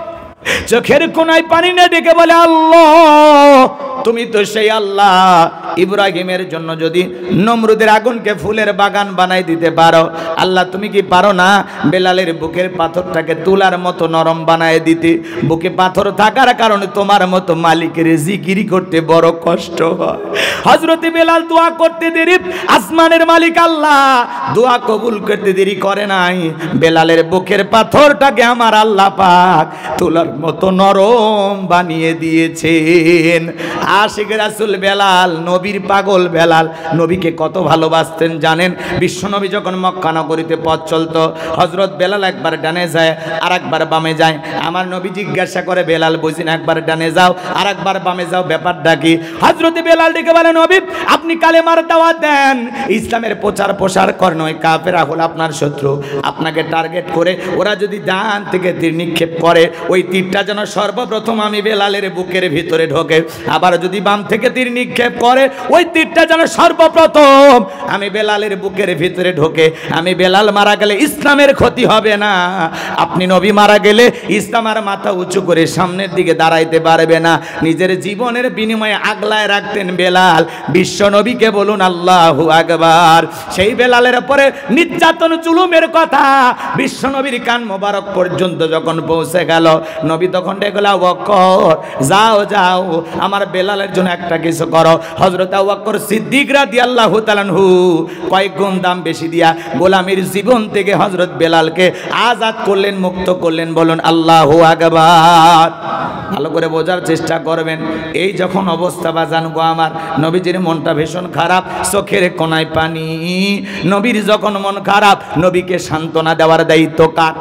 চোখের কোনায় পানি না ডেকে বলে আল্লাহ তুমি তো সেই আল্লাহ ইব্রাহিমের জন্য যদি নমরুদের আগুনকে ফুলের বাগান বানাই দিতে পারো, আল্লাহ তুমি কি পারো না বেলালের বুকের পাথরটাকে তুলার মতো নরম বানায় দিতে? বুকে পাথর থাকার কারণে তোমার মতো মালিকের জিকিরি করতে বড় কষ্ট হয়। হযরত বেলাল দোয়া করতে দেরি, আসমানের মালিক আল্লাহ দোয়া কবুল করতে দেরি করে নাই। বেলালের বুকের পাথরটাকে আমার আল্লাহ পাক তুলার মতো নরম বানিয়ে দিয়েছেন। আশিক রাসূল বেলাল, নবীর পাগল বেলাল, নবীকে কত ভালোবাসতেন জানেন? বিশ্বনবী যখন মক্কা নগরীতে পথ চলতো, হযরত বেলাল একবার ডানে যায় আর একবার বামে যায়। আমার নবী জিজ্ঞাসা করে বেলাল বুঝিন একবার ডানে যাও আর একবার বামে যাও, ব্যাপারটা কি? হযরত বেলাল ডেকে বলে নবী আপনি কালেমার দাওয়াত দেন, ইসলামের প্রচার প্রসার করেন, ওই কাফেররা হলো আপনার শত্রু, আপনাকে টার্গেট করে ওরা যদি ডান থেকে তীর নিক্ষেপ করে ওই তীরটা যেন সর্বপ্রথম আমি বেলালের বুকের ভিতরে ঢোকে, আবার যদি বাম থেকে তীর নিক্ষেপ করে ওই তীরটা যেন সর্বপ্রথম আমি বেলালের বুকের ভিতরে ঢোকে। আমি বেলাল মারা গেলে ইসলামের ক্ষতি হবে না, আপনি নবী মারা গেলে ইসলাম আর মাথা উঁচু করে সামনের দিকে দাঁড়াইতে পারবে না। নিজের জীবনের বিনিময়ে আগলায় রাখতেন বেলাল। বিশ্ব নবীকে বলুন আল্লাহু আকবার। সেই বেলালের পরে নির্যাতন জুলুমের কথা বিশ্ব নবীর কান মোবারক পর্যন্ত যখন পৌঁছে গেল, নবী তখন ডেকে আবু বকর যাও যাও আমার বেলালের জন্য একটা কিছু করো। হযরত আবু বকর সিদ্দিক রাদিয়াল্লাহু তাআলা আনহু কয়েক গুণ দাম বেশি দিয়া গোলামীর জীবন থেকে হযরত বেলালকে আজাদ করলেন, মুক্ত করলেন। বলুন আল্লাহু আকবার। ভালো করে বোঝার চেষ্টা করবেন। এই যখন অবস্থা বাজান গো আমার, নবীজির মনটা ভীষণ খারাপ, চোখের কোনায় পানি। নবীর যখন মন খারাপ, নবীকে সান্ত্বনা দেওয়ার দায়িত্ব কার?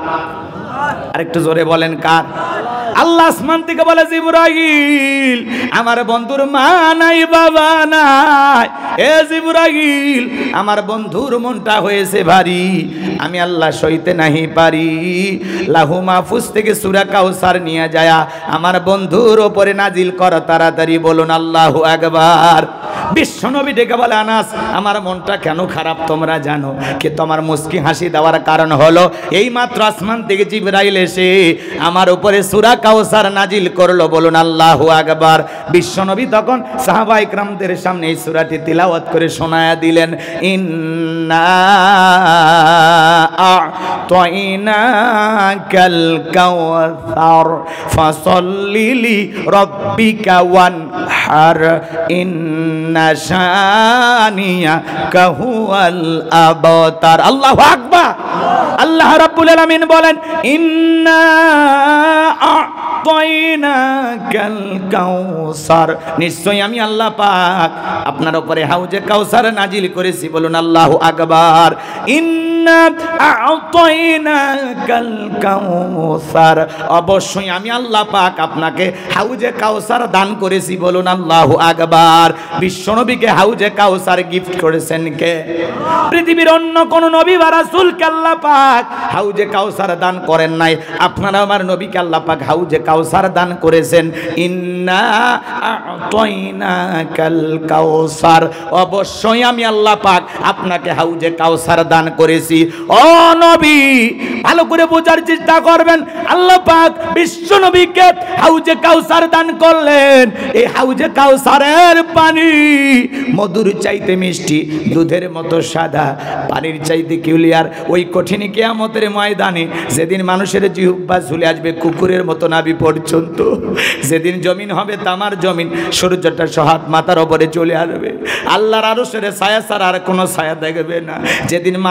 আরেকটু জোরে বলেন কার? আল্লাহ আসমান থেকে বলে জিবরাইল আমার বন্ধুর মা নাই বাবা নাই, এ জিবরাইল আমার বন্ধুর মনটা হয়েছে ভারী, আমি আল্লাহ সইতে নাহি পারি। লাহু মাহফুজ থেকে সূরা কাউসার নিয়ে যায় আমার বন্ধুর ওপরে নাজিল কর তাড়াতাড়ি। বলুন আল্লাহু আকবার। বিশ্বনবী ডেকে বলে আনাস আমার মনটা কেন খারাপ তোমরা জানো? কে তোমার মুস্কি হাসি দেওয়ার কারণ হলো এই মাত্র আসমান থেকে জিবরাইল এসে আমার উপরে সূরা কাউসার নাজিল করলো। বলুন আল্লাহু আকবার। বিশ্বনবী তখন সাহাবা ইকরামদের সামনে এই সূরাটি তিলাওয়াত করে শোনায়া দিলেন। ইন্না আ'তাইনাকাল কাউসার ফাসাল্লি লিরাব্বিকা ওয়ানহার ইন্না শানিয়াকা হুয়াল আবতার। আল্লাহু আকবার। আল্লাহ রাব্বুল আলামিন বলেন ইন্না আ'তাইনাকাল কাউসার, নিশ্চয়ই আমি আল্লাহ পাক আপনার উপরে হাউজে কাউসার নাজিল করেছি। বলুন আল্লাহু আকবার। ইন্না আ'তাইনাকাল কাউসার, অবশ্যই আমি আল্লাহ পাক আপনাকে হাউজে কাউসার দান করেছি। বলুন আল্লাহু আকবার। বিশ্বনবীকে হাউজে কাউসার গিফট করেছেন কে? পৃথিবীর অন্য কোন নবী বা রাসূলকে আল্লাহ পাক হাউজে কাউসার দান করেন নাই। আপনারা আমার নবীকে আল্লাহ পাক হাউজে কাউসার দান করেছেন। ইন্না আ'তাইনাকাল কাউসার, অবশ্যই আমি আল্লাহ পাক আপনাকে হাউজে কাউসার দান করেছি। ও নবী ভালো করে বোঝার চেষ্টা করবেন। আল্লাহ পাক বিশ্ব নবীকে হাউজে কাউসার দান করলেন। এই হাউজে কাউসারের পানি মধুর চাইতে মিষ্টি, দুধের মতো সাদা, পানির চাইতে কিউলিয়ার। ওই কঠিন কিয়ামতের ময়দানে যেদিন মানুষের জিহ্বা ঝুলে আসবে কুকুরের মতো নাভি পর্যন্ত, যেদিন জমিন হবে তামার জমিন, সূর্যটা সহাত মাথার উপরে চলে আসবে, আল্লাহর আরশের ছায়া ছাড়া আর কোনো ছায়া দেখবে না। যেদিন মাতার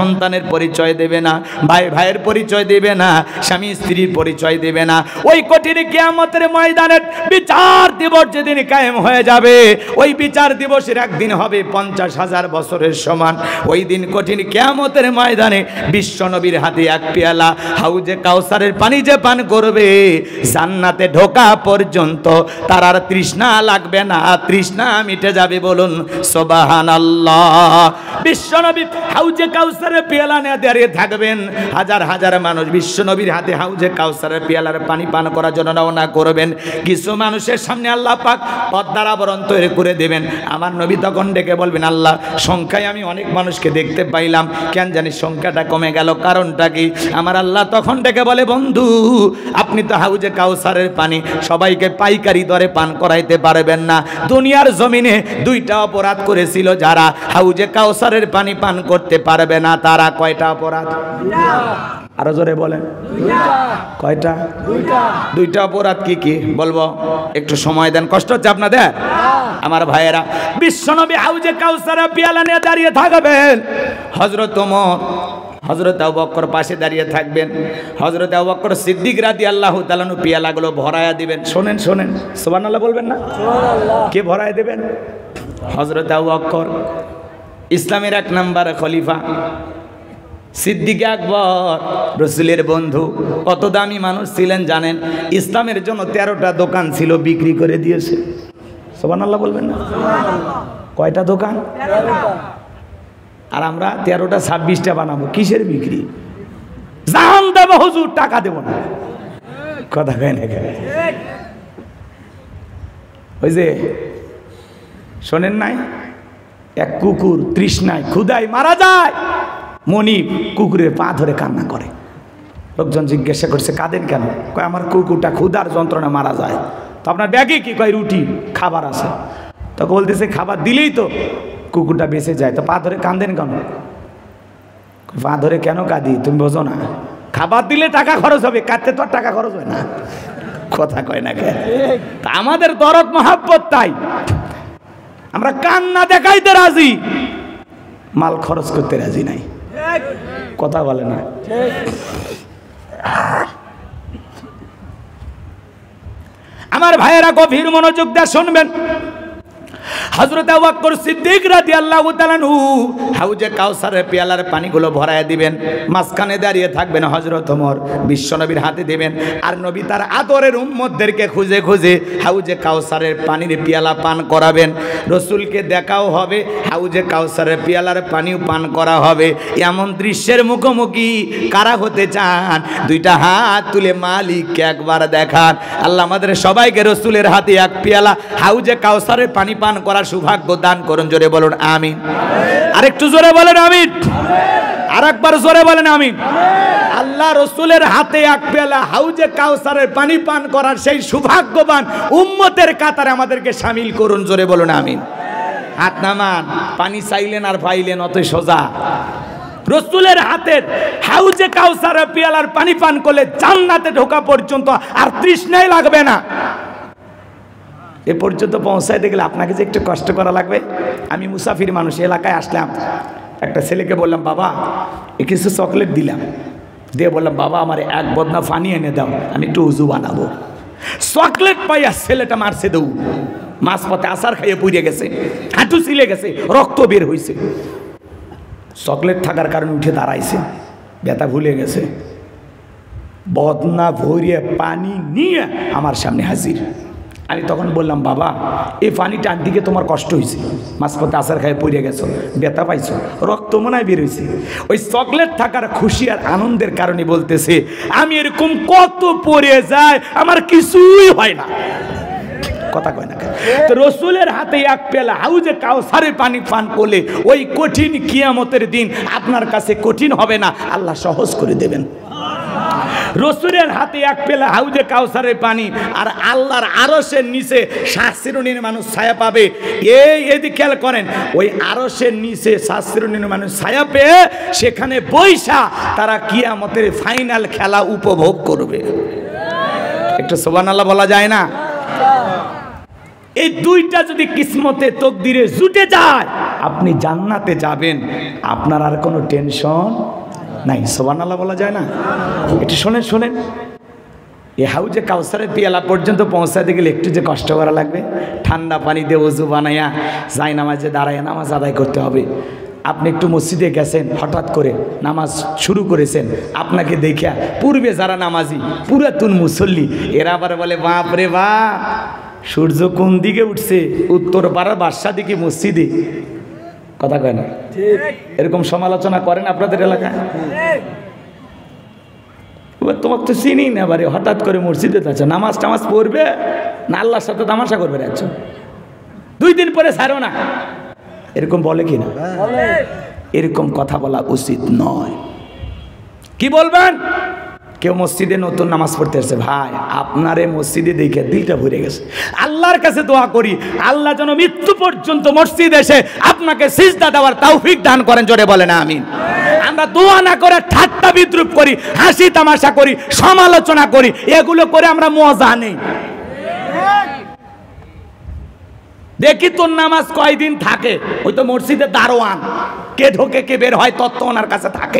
সন্তানের পরিচয় দেবে না, ভাই ভাইয়ের পরিচয় দেবে না, স্বামী স্ত্রীর পরিচয় দেবে না। ওই কঠিন কিয়ামতের ময়দানে বিচার দিবস যেদিন কায়েম হয়ে যাবে, ওই বিচার দিবসের একদিন হবে পঞ্চাশ হাজার বছরের সমান। ওই দিন কঠিন কিয়ামতের ময়দানে বিশ্ব নবীর হাতে এক পেয়ালা হাউজে কাউসারের পানি যে পান করবে, জান্নাতে ঢোকা পর্যন্ত তার আর তৃষ্ণা লাগবে না, তৃষ্ণা মিটে যাবে। বলুন সুবহানাল্লাহ। বিশ্ব নবী হাউজে কাউসারের পেয়ালা নিয়ে দাঁড়িয়ে থাকবেন, হাজার হাজার মানুষ বিশ্ব নবীর হাতে হাউজে কাউসারের পেয়ালার পানি পান করার জন্য রওনা করবেন। কিছু মানুষের সামনে আল্লাহ পাক পদ্মার আবরণ তৈরি করে দেবেন। আমার নবী তখন ডেকে বলবেন, আল্লাহ সংখ্যায় আমি অনেক মানুষকে দেখতে পাইলাম, কেন জানি সংখ্যাটা কমে গেল, কারণটা কি? আমার আল্লাহ তখন ডেকে বলে, বন্ধু আপনি তো হাউজে কাউসারের পানি সবাইকে পাইকারি দরে পান করাইতে পারবেন না। দুনিয়ার জমিনে দুইটা অপরাধ করেছিল যারা, হাউজে কাউসারের পানি পান করতে পারবে না তারা। কয়টা অপরাধ? আরো জোরে বলেন। কয়টা? দুইটা অপরাধ। কি কি বলবো? একটু সময় দেন, কষ্ট হচ্ছে আপনাদের? আমার ভাইয়েরা, বিশ্বনবী হাউজে কাউসারের পেয়ালা নিয়ে দাঁড়িয়ে থাকবেন। হযরত ওমর, হযরত আবু বকর পাশে দাঁড়িয়ে থাকবেন। হযরত আবু বকর সিদ্দিক রাদিয়াল্লাহু তাআলা আনহু পেয়ালাগুলো ভরায়া দিবেন। শোনেন শোনেন, সুবহানাল্লাহ বলবেন না? সুবহানাল্লাহ। কে ভরায়া দিবেন? হযরত আবু বকর, ইসলামের এক নাম্বার খলিফা, সিদ্দিক আকবর, রসুলের বন্ধু। কত দামি মানুষ ছিলেন জানেন? ইসলামের জন্য তেরোটা দোকান ছিল, বিক্রি করে দিয়েছে। সুবহানাল্লাহ বলবেন না? কয়টা দোকান? আর আমরা তেরোটা ছাব্বিশটা বানাবো। কিসের বিক্রি? জাহান দেব হুজুর, টাকা দেব না। কথা কয় না? ওই যে শোনেন নাই, এক কুকুর তৃষ্ণায় ক্ষুধায় মারা যায়, মনিব কুকুরের পা ধরে কান্না করে। লোকজন জিজ্ঞাসা করছে, কাঁদেন কেন? কয় আমার কুকুরটা ক্ষুধার যন্ত্রণা মারা যায়। তো আপনার ব্যাগে কি? কয় রুটি খাবার আছে। তখন বলতেছে খাবার দিলেই তো কুকুরটা বেঁচে যায়, তো পা ধরে কাঁদেন কেন? পা ধরে কেন কাঁদি তুমি বোঝো না? খাবার দিলে টাকা খরচ হবে, কাঁদতে তো আর টাকা খরচ হয় না। কথা কয় না কে? তা আমাদের দরদ মহাব্বত, তাই আমরা কান্না দেখাইতে রাজি, মাল খরচ করতে রাজি নাই। কথা বলে না? আমার ভাইয়েরা গভীর মনোযোগ দিয়ে শুনবেন। হযরত আবু বকর সিদ্দিক রাদিয়াল্লাহু তাআলা আনহু হাউজে কাউসারের পেয়ালার পানিগুলো ভরায় দিবেন। মাঝখানে দাঁড়িয়ে থাকবেন হযরত ওমর, বিশ্বনবীর হাতে দিবেন। আর নবী তার আদরের উম্মতদেরকে খুঁজে খুঁজে হাউজে কাউসারের পানির পেয়ালা পান করাবেন। রসুলকে দেখাও হবে, হাউজে কাউসারের পেয়ালার পানিও পান করা হবে। এমন দৃশ্যের মুখোমুখি কারা হতে চান? দুইটা হাত তুলে মালিককে একবার দেখান। আল্লাহ আমাদের সবাইকে রসুলের হাতে এক পেয়ালা হাউজে কাউসারের পানি পান করার সৌভাগ্য দান করুন। জোরে বলুন আমিন। আরেকটু জোরে বলেন আমিন। আর একবার জোরে বলেন আমিন। আল্লাহ রসুলের হাতে এক পেয়ালা হাউজে কাউসারের পানি পান করার সেই সৌভাগ্যবান উম্মতের কাতারে আমাদেরকে শামিল করুন। জোরে বলুন আমিন। হাত নামান। পানি চাইলেন আর পাইলেন, অতই সোজা। রসুলের হাতের হাউজে কাউসারের পেয়ালার পানি পান করলে জান্নাতে ঢোকা পর্যন্ত আর তৃষ্ণাই লাগবে না। এ পর্যন্ত পৌঁছাইতে গেলে আপনাকে যে একটু কষ্ট করা লাগবে। আমি মুসাফির মানুষ, এলাকায় আসলাম, একটা ছেলেকে বললাম, বাবা এ কিছু চকলেট দিলাম, দিয়ে বললাম, বাবা আমার এক বদনা পানি এনে দাও, আমি একটু উজু বানাবো। চকলেট পাইয়া ছেলেটা মারছে দৌ, মাঝপথে আসার খাইয়ে পুড়ে গেছে, হাঁটু ছিলে গেছে, রক্ত বের হয়েছে। চকলেট থাকার কারণে উঠে দাঁড়াইছে, ব্যথা ভুলে গেছে। বদনা ভরিয়ে পানি নিয়ে আমার সামনে হাজির। আমি তখন বললাম, বাবা এই পানিটা দিকে তোমার কষ্ট হয়েছে, মাঝপথে আসার খাইয়ে পড়ে গেছো, ব্যথা পাইছো, রক্ত মনে হয় বের হয়েছে। ওই চকলেট থাকার খুশি আর আনন্দের কারণে বলতেছে, আমি এরকম কত পড়ে যায়, আমার কিছুই হয় না। কথা কয় না? তো রসুলের হাতে এক পেলা হাউজে কাউসারের পানি পান করলে ওই কঠিন কিয়ামতের দিন আপনার কাছে কঠিন হবে না, আল্লাহ সহজ করে দেবেন। রসুলের হাতে এক পেলা হাউজে কাউসারের পানি, আর আল্লাহর আরশের নিচে শাস্ত্রীর মানুষ ছায়া পাবে। এই এদিকে খেয়াল করেন, ওই আরশের নিচে শাস্ত্রীর মানুষ ছায়া পেয়ে সেখানে বৈশা তারা কিয়ামতের ফাইনাল খেলা উপভোগ করবে। একটু সুবহানাল্লাহ বলা যায় না? এই দুইটা যদি কিসমতে তকদিরে জুটে যায়, আপনি জান্নাতে যাবেন, আপনার আর কোনো টেনশন নাই। সুবহানাল্লাহ বলা যায় না? একটু শোনেন শোনেন এই হাউজে কাউসারের পিয়ালা পর্যন্ত পৌঁছাতে গেলে একটু যে কষ্ট করা লাগবে। ঠান্ডা পানি দিয়ে ওযু বানাইয়া যাই নামাজে দাঁড়ায় নামাজ আদায় করতে হবে। আপনি একটু মসজিদে গেছেন, হঠাৎ করে নামাজ শুরু করেছেন, আপনাকে দেখিয়া পূর্বে যারা নামাজি পুরাতন মুসল্লি এরা আবার বলে বাপ রে বাপ, সূর্য কোন দিকে উঠছে, উত্তর পাড়ার বাদশা দিকে মসজিদে। কথা কয় না? এরকম সমালোচনা করেন আপনাদের এলাকায়? তোমাকে তো চিনি না, বারে হঠাৎ করে মসজিদে যাচ্ছ, নামাজ টামাজ পড়বে না আল্লাহর সাথে তামাশা করবে যাচ্ছ, দুই দিন পরে ছাড়ো না, এরকম বলে কি না? এরকম কথা বলা উচিত নয়। কি বলবেন? কেউ মসজিদে নতুন নামাজ পড়তে আসছে, ভাই আপনার এই মসজিদে দেখে দিলটা ভরে গেছে, আল্লাহর কাছে দোয়া করি আল্লাহ যেন মৃত্যু পর্যন্ত মসজিদে এসে আপনাকে সিজদা দেওয়ার তৌফিক দান করেন। জোরে বলেন আমিন। আমরা দোয়া না করে ঠাট্টা বিদ্রুপ করি, হাসি তামাশা করি, সমালোচনা করি, এগুলো করে আমরা মজা নেই। দেখি তোর নামাজ কয়দিন থাকে, ওই তো মসজিদে দারোয়ান, কে ঢোকে কে বের হয় তত্ত্ব ওনার কাছে থাকে।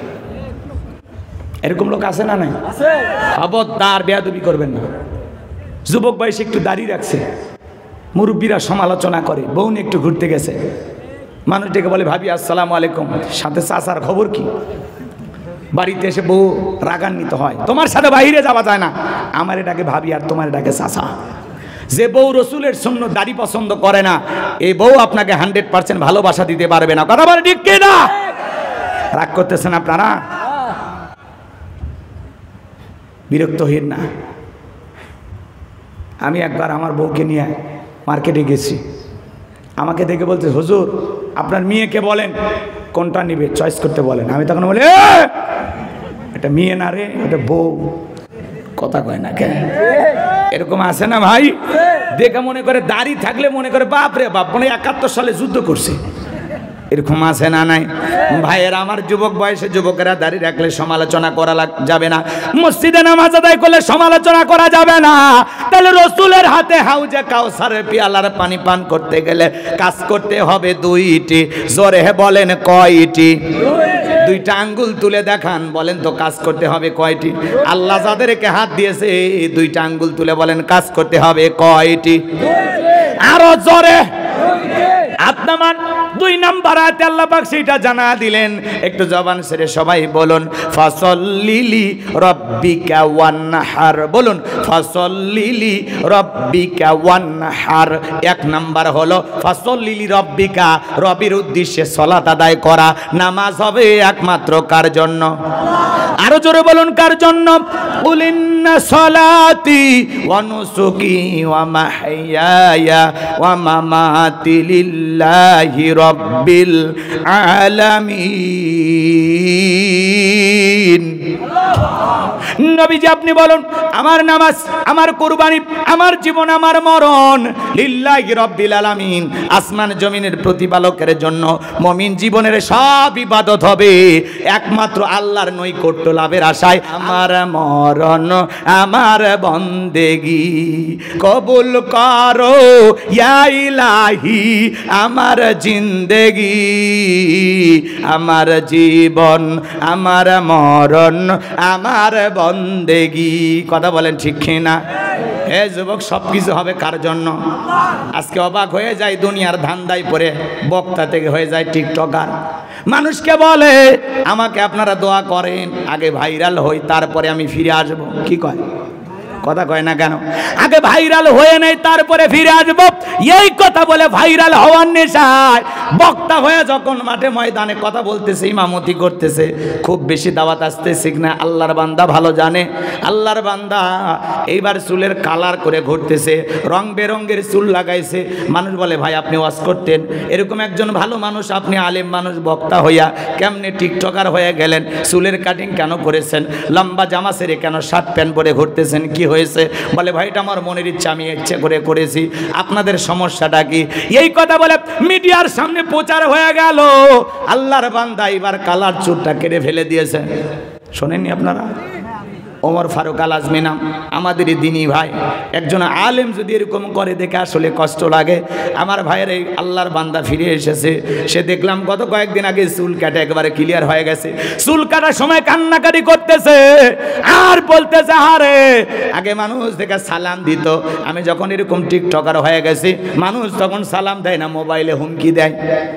এরকম লোক আছে না? নাই? খবরদার বেয়াদবি করবেন না। যুবক বয়সে একটু দাড়ি রাখছে, মুরব্বীরা সমালোচনা করে, বউ নিয়ে একটু ঘুরতে গেছে, মানুষ ডেকে বলে ভাবি আসসালামু আলাইকুম, সাথে চাচার খবর কি? বাড়িতে এসে বউ রাগান্বিত হয়, তোমার সাথে বাইরে যাওয়া যায় না, আমার এটাকে ভাবি আর তোমার এটাকে চাচা। যে বউ রসুলের সুন্নাত দাড়ি পছন্দ করে না, এই বউ আপনাকে হান্ড্রেড পার্সেন্ট ভালোবাসা দিতে পারবে না। কথা বলে ঠিক কিনা? রাগ করতেছেন আপনারা? বিরক্ত হইন না। আমি একবার আমার বউকে নিয়ে মার্কেটে গেছি, আমাকে দেখে বলতে হুজুর আপনার মেয়েকে বলেন কোনটা নিবে চয়েস করতে বলেন। আমি তখন বলি এটা মেয়ে না রে, এটা বউ। কথা কয় না কেন? এরকম আছে না ভাই? দেখে মনে করে দাড়ি থাকলে মনে করে বাপ রে বাপ, মনে একাত্তর সালে যুদ্ধ করছে, এরকম আছে না নাই? ভাইয়েরা আমার, যুবক বয়সে যুবকেরা দাড়ি রাখলে সমালোচনা করা যাবে না, মসজিদে নামাজ আদায় করলে সমালোচনা করা যাবে না। তাহলে রসুলের হাতে হাউজে কাউসারের পিয়ালার পানি পান করতে গেলে কাজ করতে হবে দুইটি। জোরে বলেন কয়টি? দুইটা আঙ্গুল তুলে দেখান, বলেন তো কাজ করতে হবে কয়টি? আল্লাহ যাদেরকে হাত দিয়েছে এই দুইটা আঙ্গুল তুলে বলেন কাজ করতে হবে কয়টি? আরো জোরে। আপনার দুই নাম্বার আয়াতে আল্লাহ পাক সেটা জানা দিলেন, একটু জবান ছেড়ে সবাই বলুন ফাসল্লিলি রাব্বিকা ওয়ানহার। বলুন ফাসল্লিলি রাব্বিকা ওয়ানহার। এক নাম্বার হলো ফাসল্লিলি রাব্বিকা, রবের উদ্দেশ্যে সালাত আদায় করা। নামাজ হবে একমাত্র কার জন্য? আরো জোরে বলুন কার জন্য? কুলিন্না সালাতি ওয়া নুসুকি ওয়া মাহইয়ায়া ওয়া মামাতি লিল্লাহি রাব্বিল আলামিন। নবীজি আপনি বলুন আমার নামাজ, আমার কুরবানি, আমার জীবন, আমার মরণ লিল্লাহি রাব্বিল আলামিন, আসমান জমিনের প্রতিপালকের জন্য। মুমিন জীবনের সব ইবাদত হবে একমাত্র আল্লাহর নৈকট্য লাভের আশায়। আমার মরণ আমার বন্দেগি কবুল করো ইয়া ইলাহি, আমার জিন্দেগি, আমার জীবন, আমার মরণ, আমার বন্দেগি। কথা বলেন ঠিক কিনা? হে যুবক, সব কিছু হবে কার জন্য? আজকে অবাক হয়ে যায়, দুনিয়ার ধান্দায় পড়ে বক্তা থেকে হয়ে যায় টিকটকার। মানুষকে বলে আমাকে আপনারা দোয়া করেন, আগে ভাইরাল হই তারপরে আমি ফিরে আসবো। কি কয়? কথা কয় না কেন? আগে ভাইরাল হয়ে নেই তারপরে ফিরে আসবো, এই কথা বলে ভাইরাল হওয়ার নেশায় বক্তা হয়ে যখন মাঠে ময়দানে কথা বলতেছে, ইমামতি করতেছে, খুব বেশি দাওয়াত আসতেছে না আল্লাহর বান্দা ভালো জানে। আল্লাহর বান্দা এইবার চুলের কালার করে ঘুরতেছে, রং বেরঙ্গের চুল লাগাইছে। মানুষ বলে ভাই আপনি ওয়াজ করতেন, এরকম একজন ভালো মানুষ, আপনি আলেম মানুষ, বক্তা হইয়া কেমনে টিকটকার হয়ে গেলেন? চুলের কাটিং কেন করেছেন? লম্বা জামা ছেড়ে কেন শার্ট প্যান্ট পরে ঘুরতেছেন? কি হয়েছে? বলে ভাই এটা আমার মনের ইচ্ছা, আমি ইচ্ছে করে করেছি, আপনাদের সমস্যাটা কি? এই কথা বলে মিডিয়ার সামনে প্রচার হয়ে গেল। আল্লাহর বান্দা এবার কালার চুলটা কেটে ফেলে দিয়েছে। শোনেননি আপনারা? ওমর ফারুক আল আজমি নাম, আমাদের দিনী ভাই। একজন আলেম যদি এরকম করে দেখে আসলে কষ্ট লাগে। আমার ভাইয়ের এই আল্লাহর বান্দা ফিরে এসেছে, সে দেখলাম গত কয়েকদিন আগে চুল কাটা একবারে ক্লিয়ার হয়ে গেছে। চুল কাটার সময় কান্নাকাটি করতেছে আর বলতেছে, আরে আগে মানুষ দেখে সালাম দিত, আমি যখন এরকম টিকটকার হয়ে গেছি মানুষ তখন সালাম দেয় না, মোবাইলে হুমকি দেয়।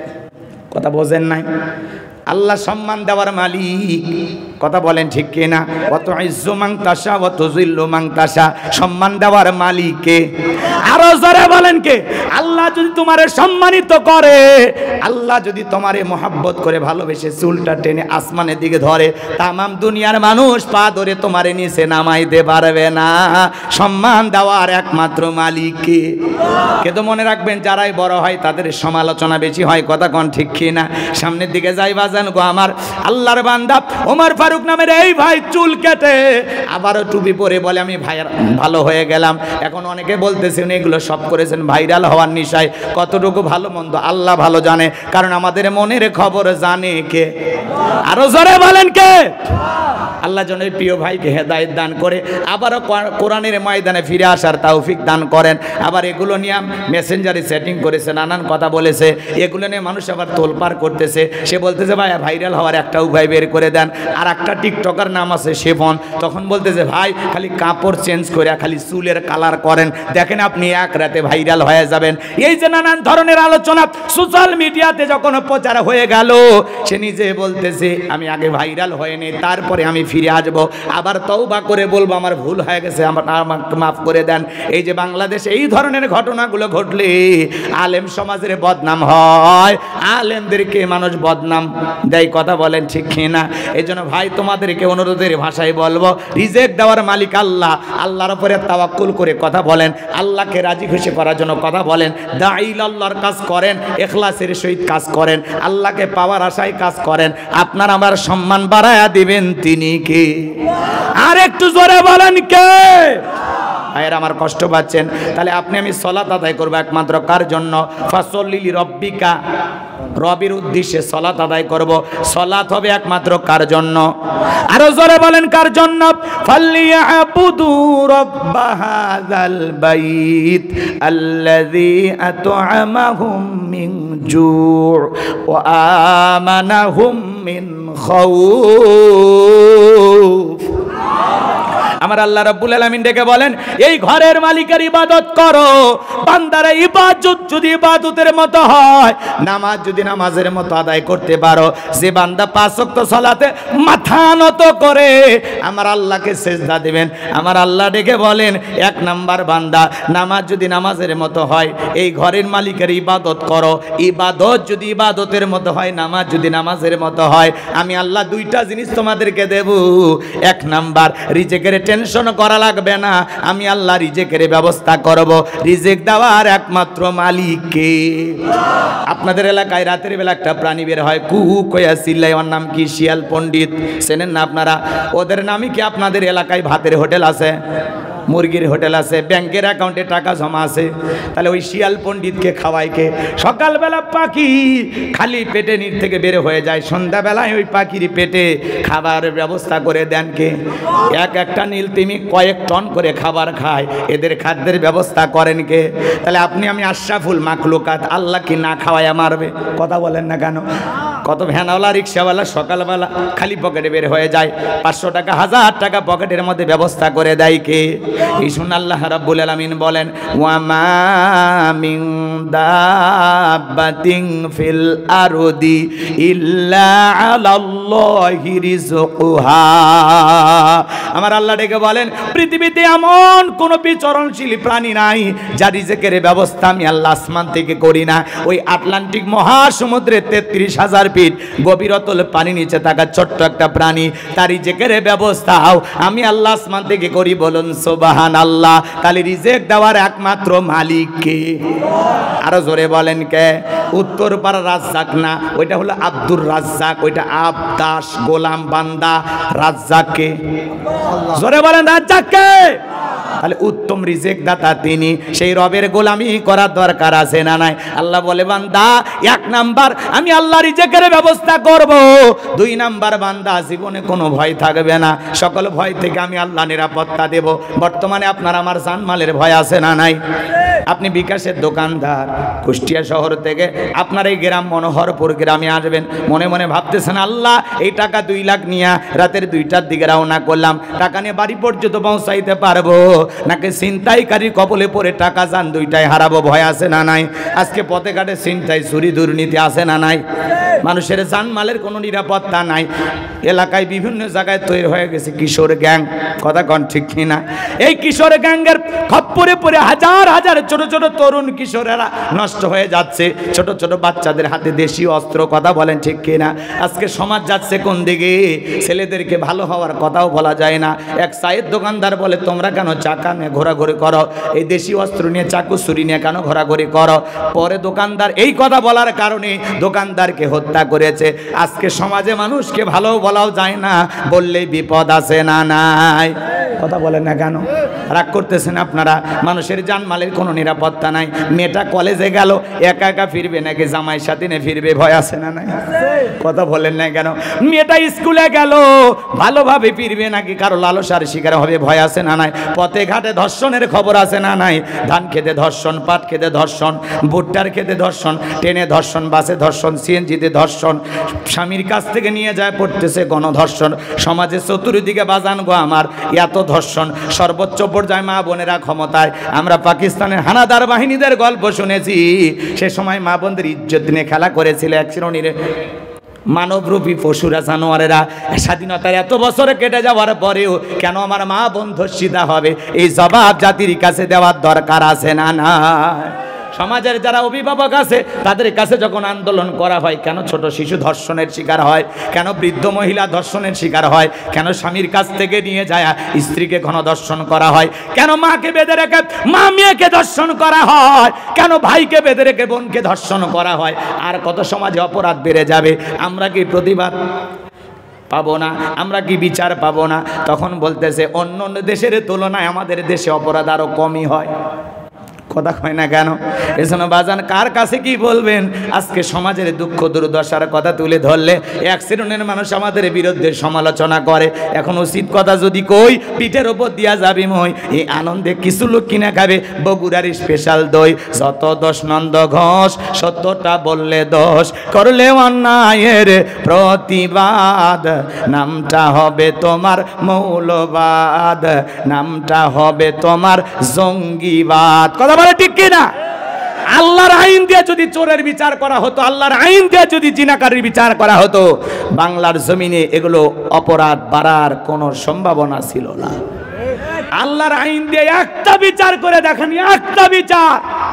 কথা বোঝেন নাই? আল্লাহ সম্মান দেওয়ার মালিক, কথা বলেন ঠিক কিনা? অত ইজ্জু মান তাশা ওয়া তুযিল্লু মান তাশা, সম্মান দেওয়ার মালিক কে? আরো জোরে বলেন কে? আল্লাহ যদি তোমারে সম্মানিত করে, আল্লাহ যদি তোমারে মহব্বত করে ভালোবেসে চুলটা টেনে আসমানের দিকে ধরে, তামাম দুনিয়ার মানুষ পা ধরে তোমারে নিচে নামাইতে পারবে না। সম্মান দেওয়ার একমাত্র মালিক কে? কিন্তু মনে রাখবেন, যারাই বড় হয় তাদের সমালোচনা বেশি হয়। কথা কোন ঠিক কিনা? সামনের দিকে যাই বাজান গো আমার আল্লাহর বান্দা ওমর ফারুক নামের এই ভাই চুল কেটে আবারও টুপি পরে বলে আমি ভাই ভালো হয়ে গেলাম। এখন অনেকে বলতেছেন এগুলো সব করেছেন ভাইরাল হওয়ার নিশায়। কতটুকু ভালো মন্দ আল্লাহ ভালো জানে, কারণ আমাদের মনের খবর জানে কে? আরো জোরে বলেন কে? আল্লাহ যেন এই প্রিয় ভাইকে হেদায়েত দান করে আবারও কোরআনের ময়দানে ফিরে আসার তৌফিক দান করেন। আবার এগুলো নিয়ে মেসেঞ্জারে সেটিং করেছে, নানান কথা বলেছে, এগুলো নিয়ে মানুষ আবার তোলপাড় করতেছে। সে বলতেছে ভাই ভাইরাল হওয়ার একটা উপায় বের করে দেন। আর একটা টিকটকার নাম আছে শেফন, তখন বলতেছে ভাই খালি কাপড় চেঞ্জ করে খালি চুলের কালার করেন, দেখেন আপনি এক রাতে ভাইরাল হয়ে যাবেন। এই যে নানান ধরনের আলোচনা সোশ্যাল মিডিয়াতে যখন প্রচার হয়ে গেল, সে নিজে বলতেছে আমি আগে ভাইরাল হয়নি, তারপরে আমি ফিরে আসবো, আবার তওবা করে বলবো আমার ভুল হয়ে গেছে, আমার আমাকে মাফ করে দেন। এই যে বাংলাদেশে এই ধরনের ঘটনাগুলো ঘটলে আলেম সমাজের বদনাম হয়, আলেমদেরকে মানুষ বদনাম দেয়। কথা বলেন ঠিক কিনা? এই জন্য ভাই তোমাদেরকে অনুরোধের ভাষায় বলবো, রিজেক্ট দেওয়ার মালিক আল্লাহ, আল্লাহর উপরে তাওয়াক্কুল করে কথা বলেন, আল্লাহকে রাজি খুশি করার জন্য কথা বলেন, দাঈল আল্লাহর কাজ করেন, ইখলাসের সহিত কাজ করেন, আল্লাহকে পাওয়ার আশায় কাজ করেন, আপনার আমার সম্মান বাড়ায়া দিবেন তিনি কে? আর একটু জোরে বলেন কে? ভাইয়ের আমার কষ্ট পাচ্ছেন, তাহলে আপনি আমি সালাত আদায় করবো একমাত্র কার জন্য? ফাসল্লি লিরাব্বিকা, রবের উদ্দেশ্যে সালাত আদায় করব। সালাত হবে একমাত্র কার জন্য? আরো জোরে বলেন কার জন্য? ফালিয়াবুদু রাব্ব হাযাল বাইত আল্লাযী আত'আমাহুম মিন জু' ওয়া আমানাহুম মিন খাউফ। আমার আল্লাহ রাব্বুল আলামিন ডেকে বলেন, এই ঘরের মালিকের ইবাদত করো। বান্দারা ইবাদত যদি ইবাদতের মতো হয়, নামাজ যদি নামাজের মতো আদায় করতে পারো, যে বান্দা পাঁচ ওয়াক্ত সালাতে মাথা নত করে আমার আল্লাহকে সিজদা দিবেন, আমার আল্লাহ ডেকে বলেন এক নাম্বার বান্দা, নামাজ যদি নামাজের মতো হয়, এই ঘরের মালিকের ইবাদত করো। ইবাদত যদি ইবাদতের মতো হয়, নামাজ যদি নামাজের মতো হয়, আমি আল্লাহ দুইটা জিনিস তোমাদেরকে দেব। এক নাম্বার, রিজেকের টেনশন করা লাগবে না, আমি আল্লাহ রিজেকের ব্যবস্থা করব। রিজেক দেওয়ার একমাত্র মালিক কে? আপনাদের এলাকায় রাতের বেলা একটা প্রাণী বের হয়, কুহু কয়া চিল্লায়, ওর নাম কি? শিয়াল পণ্ডিত। চেনেন না আপনারা? ওদের নামই কি আপনাদের এলাকায় ভাতের হোটেল আছে, মুরগির হোটেল আছে, ব্যাংকের অ্যাকাউন্টে টাকা জমা আছে? তাহলে ওই শিয়াল পণ্ডিতকে খাওয়ায় কে? সকালবেলা পাখি খালি পেটে নিচ থেকে বের হয়ে যায়, সন্ধ্যাবেলায় ওই পাখির পেটে খাবার ব্যবস্থা করে দেন কে? এক একটা নীল তিমি কয়েক টন করে খাবার খায়, এদের খাদ্যের ব্যবস্থা করেন কে? তাহলে আপনি আমি আশরাফুল মাখলুকাত, আল্লাহ কি না খাওয়ায়া মারবে? কথা বলেন না কেন? কত ভ্যানওয়ালা রিক্সাওয়ালা সকালবেলা খালি পকেটে বের হয়ে যায়, পাঁচশো টাকা হাজার টাকা পকেটের মধ্যে ব্যবস্থা করে দেয় কে? এই শুন আল্লাহ রাব্বুল আলামিন বলেন, ওয়া মা মিন দাব্বাতিন ফিল আরদি ইল্লা আলাল্লাহি রিজকুহা। আমার আল্লাহ ডেকে বলেন, পৃথিবীতে এমন কোন বিচরণশীল প্রাণী নাই যার রিজেকের ব্যবস্থা আমি আল্লাহ আসমান থেকে করি না। ওই আটলান্টিক মহাসমুদ্রের তেত্রিশ হাজার ফিট গভীরতল পানি নিচে থাকা ছোট্ট একটা প্রাণী, তার রিজেকের ব্যবস্থাও আমি আল্লাহ আসমান থেকে করি। বলুন সুবহানাল্লাহ। তাহলে রিজেক দেওয়ার একমাত্র মালিক কে? আরো জোরে বলেন কে? উত্তর পাড়া রাজ্জাক না, ওইটা হলো আব্দুর রাজ্জাক, ওইটা আবদাস গোলাম বান্দা। রাজ্জাক কে? জোরে বলেন রাজ্জাক কে? তাহলে উত্তম রিজেক দাতা তিনি, সেই রবের গোলামি করার দরকার আছে না নাই? আল্লাহ বলে বান্দা এক নাম্বার আমি আল্লাহ রিজেকের ব্যবস্থা করব, দুই নাম্বার বান্দা জীবনে কোনো ভয় থাকবে না, সকল ভয় থেকে আমি আল্লাহ নিরাপত্তা দেব। বর্তমানে আপনার আমার জানমালের ভয় আছে না নাই? আপনি বিকাশের দোকানদার, কুষ্টিয়া শহর থেকে আপনার এই গ্রাম মনোহরপুর গ্রামে আসবেন, মনে মনে ভাবতেছেন আল্লাহ এই টাকা দুই লাখ নিয়ে রাতের দুইটার দিকে রওনা করলাম, টাকা নিয়ে বাড়ি পর্যন্ত পৌঁছাইতে পারবো নাকি ছিনতাইকারীর কবলে পড়ে টাকা যান দুইটাই হারাবো, ভয় আছে না নাই? আজকে পথে ঘাটে ছিনতাই চুরি দুর্নীতি আছে না নাই? মানুষের জানমালের কোনো নিরাপত্তা নাই। এলাকায় বিভিন্ন জায়গায় তৈরি হয়ে গেছে কিশোর গ্যাং, কথা কন ঠিক কিনা? এই কিশোর গ্যাংয়ের খপ্পরে পড়ে হাজার হাজার ছোট ছোট তরুণ কিশোরেরা নষ্ট হয়ে যাচ্ছে, ছোট ছোট বাচ্চাদের হাতে দেশি অস্ত্র, কথা বলেন ঠিক কিনা? আজকে সমাজ যাচ্ছে কোন দিকে? ছেলেদেরকে ভালো হওয়ার কথাও বলা যায় না। এক চায়ের দোকানদার বলে তোমরা কেন চাকা নিয়ে ঘোরাঘুরি করো, এই দেশি অস্ত্র নিয়ে চাকু ছুরি নিয়ে কেন ঘোরাঘুরি করো? পরে দোকানদার এই কথা বলার কারণে দোকানদারকে হত্যা করেছে। আজকে সমাজে মানুষকে ভালো বলাও যায় না, বললেই বিপদ আছে না নাই? কথা বলেন না কেন? রাগ করতেছেন আপনারা? মানুষের জানমালের কোনো নিরাপত্তা নাই। মেয়েটা কলেজে গেল, একা একা ফিরবে নাকি জামাইয়ের সাথে নিয়ে ফিরবে, ভয় আছে না নাই? কথা বলেন না কেন? মেয়েটা স্কুলে গেল, ভালোভাবে ফিরবে নাকি কারো লালসার শিকার হবে, ভয় আছে না নাই? পথে ঘাটে ধর্ষণের খবর আছে না নাই? ধান খেতে ধর্ষণ, পাট খেতে ধর্ষণ, ভুট্টার খেতে ধর্ষণ, ট্রেনে ধর্ষণ, বাসে ধর্ষণ, সিএনজিতে ধর্ষণ, স্বামীর কাছ থেকে নিয়ে যায় পড়তেছে গণধর্ষণ। সমাজে চতুর্দিকে বাজান গো আমার এত ধর্ষণ, সর্বোচ্চ পর্যায়ে মা বোনেরা ক্ষমতায়। আমরা পাকিস্তানের হানাদার বাহিনীদের গল্প শুনেছি, সে সময় মা বোনদের ইজ্জত নিয়ে খেলা করেছিল এক শ্রেণীর মানবরূপী পশুরা, জানোয়ারেরা। স্বাধীনতার এত বছরে কেটে যাওয়ার পরেও কেন আমার মা বোন ধর্ষিতা হবে, এই জবাব জাতির কাছে দেওয়ার দরকার আছে না না? সমাজের যারা অভিভাবক আছে তাদের কাছে যখন আন্দোলন করা হয়, কেন ছোট শিশু ধর্ষণের শিকার হয়, কেন বৃদ্ধ মহিলা ধর্ষণের শিকার হয়, কেন স্বামীর কাছ থেকে নিয়ে যায় স্ত্রীকে গণধর্ষণ করা হয়, কেন মাকে বেঁধে রেখে মা মেয়েকে ধর্ষণ করা হয়, কেন ভাইকে বেঁধে রেখে বোনকে ধর্ষণ করা হয়, আর কত সমাজে অপরাধ বেড়ে যাবে। আমরা কি প্রতিবাদ পাবো না? আমরা কি বিচার পাবো না? তখন বলতেছে অন্য অন্য দেশের তুলনায় আমাদের দেশে অপরাধ আরো কমই হয়। কথা কয় না কেন? এজন্য বাজান কার কাছে কি বলবেন? আজকে সমাজের দুঃখ দুর্দশার কথা তুলে ধরলে এক শ্রেণীর মানুষ আমাদের বিরুদ্ধে সমালোচনা করে। এখন উচিত কথা যদি কই, পিঠের ওপর দিয়া যাবি মই, এই আনন্দে কিছু লোক কিনা খাবে বগুড়ার স্পেশাল দই। যত দোষ নন্দ ঘোষ, সত্যটা বললে দোষ, করলে অন্যায়ের প্রতিবাদ, নামটা হবে তোমার মৌলবাদ, নামটা হবে তোমার জঙ্গিবাদ। কথা বলে ঠিক কিনা? আল্লাহর আইন দিয়ে যদি চোরের বিচার করা হতো, আল্লাহর আইন দিয়ে যদি জিনাকারীর বিচার করা হতো, বাংলার জমিনে এগুলো অপরাধ বাড়ার কোনো সম্ভাবনা ছিল না। আল্লাহর আইন দিয়ে একটা বিচার করে দেখেন, একটা বিচার,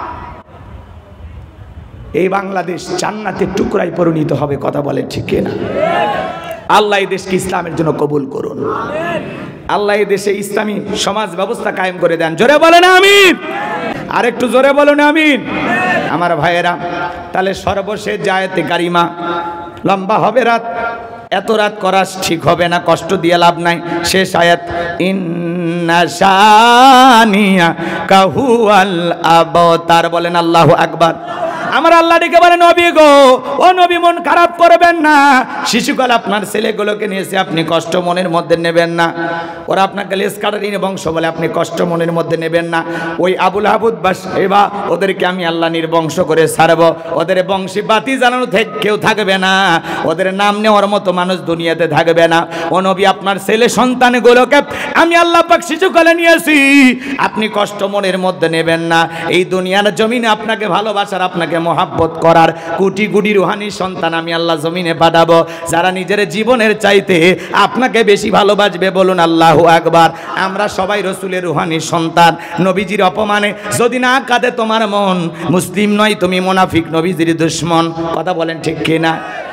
এই বাংলাদেশ জান্নাতের টুকরায় পরিণত হবে। কথা বলে ঠিক কিনা? আল্লাহ এই দেশকে ইসলামের জন্য কবুল করুন। আল্লাহ এই দেশে ইসলামী সমাজ ব্যবস্থা কায়েম করে দেন। জোরে বলেন আমিন। আর একটু জোরে বলুন আমিন। আমার ভাইয়েরা, তাহলে সর্বশেষ জায়েতে কারিমা, লম্বা হবে রাত, এত রাত করা ঠিক হবে না, কষ্ট দিয়ে লাভ নাই। শেষ আয়াত, ইন্না শানিয়া কাহুয়াল আবতার। বলেন আল্লাহু আকবার। আমার আল্লাহ ডেকে বলে নবী গো, ও নবী মন খারাপ করবেন না। শিশুকাল আপনার ছেলেগুলোকে নিয়েছে, আপনি কষ্ট মনের মধ্যে নেবেন না। ওরা আপনাকে লেস কাটারির বংশ বলে, আপনি কষ্ট মনের মধ্যে নেবেন না। ওই আবুল আবুদ বাস এবা ওদেরকে আমি আল্লাহ নির্বংশ করে ছাড়ব। ওদের বংশী বাতি জ্বালানো থেকে কেউ থাকবে না, ওদের নাম নেওয়ার মতো মানুষ দুনিয়াতে থাকবে না। ও নবী আপনার ছেলে সন্তানগুলোকে আমি আল্লাহ পাক শিশুকালে নিয়েছি, আপনি কষ্ট মনের মধ্যে নেবেন না। এই দুনিয়ার জমিনে আপনাকে ভালোবাসার, আপনাকে মহাব্বত করার কোটি কোটি রুহানি সন্তান আমি আল্লাহ জমিনে পাঠাবো, যারা নিজের জীবনের চাইতে আপনাকে বেশি ভালোবাসবে। বলুন আল্লাহু আকবার। আমরা সবাই রসুলের রুহানি সন্তান। নবীজির অপমানে যদি না কাঁদে তোমার মন, মুসলিম নয় তুমি মুনাফিক, নবীজির দুশ্মন। কথা বলেন ঠিক কিনা?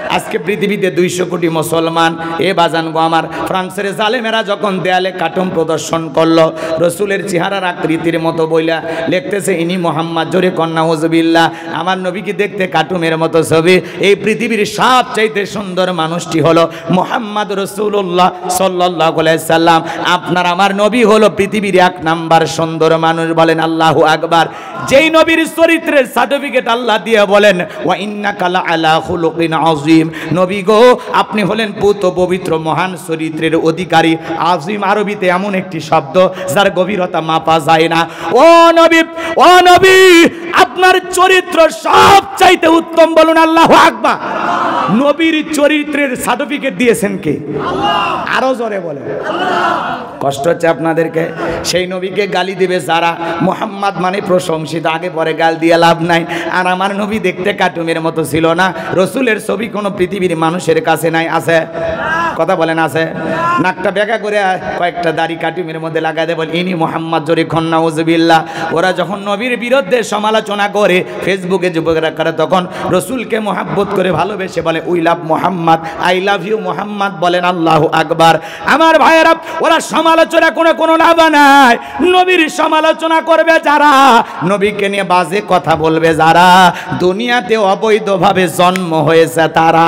আজকে পৃথিবীতে দুইশো কোটি মুসলমান। এ বাজান গো আমার, ফ্রান্সের জালেমেরা যখন দেয়ালে কার্টুন প্রদর্শন করলো রসুলের চেহারার আকৃতির মতো বইলা লিখতেছে ইনি মোহাম্মদ, জোরে কন্যা হুজবিল্লাহ, আমার নবীকে দেখতে কার্টুনের মতো ছবি। এই পৃথিবীর সবচাইতে সুন্দর মানুষটি হলো মোহাম্মদ রসুল্লাহ সাল্লাল্লাহু আলাইহি সাল্লাম। আপনার আমার নবী হলো পৃথিবীর এক নাম্বার সুন্দর মানুষ, বলেন আল্লাহু আকবার। যেই নবীর চরিত্রের সার্টিফিকেট আল্লাহ দিয়ে বলেন ওয়া ইন্নাকা লা আলা খুলুকিন আযীম, নবী গো আপনি হলেন পুত পবিত্র মহান চরিত্রের অধিকারী। আযীম আরবিতে এমন একটি শব্দ যার গভীরতা মাপা যায় না। ও নবী, ও নবী, আপনার চরিত্র সবচাইতে উত্তম, বলুন আল্লাহু আকবার। নবীর চরিত্রের সার্টিফিকেট দিয়েছেন কে? আল্লাহ। আরো জোরে বলেন আল্লাহ। কষ্ট হচ্ছে আপনাদেরকে? সেই নবীকে গালি দিবে যারা, মুহাম্মদ মানে প্রশংসিত, আগে পরে গাল দিয়ে লাভ নাই। আর আমার নবী দেখতে কার্টুনের মতো ছিল না। রসুলের ছবি কোনো পৃথিবীর মানুষের কাছে নাই, আছে? কথা বলেন আছে? নাকটা বেঁকা করে কয়েকটা দাড়ি কার্টুনের মধ্যে লাগাই দেয়, বল ইনি মোহাম্মদ, জোরে কন্যা উজবিল্লাহ। ওরা যখন নবীর বিরুদ্ধে সমালোচনা করে ফেসবুকে যুবকরা করে, তখন রসুলকে মোহাব্বত করে ভালোবেসে বলে we love Mohammad, I love you Mohammad, বলেন আল্লাহু আকবার। আমার ভাইয়েরা, ওরা সমালোচনা কোনো কোনো লাভ নাই। নবীর সমালোচনা করবে যারা, নবীকে নিয়ে বাজে কথা বলবে যারা, দুনিয়াতে অবৈধভাবে জন্ম হয়েছে তারা,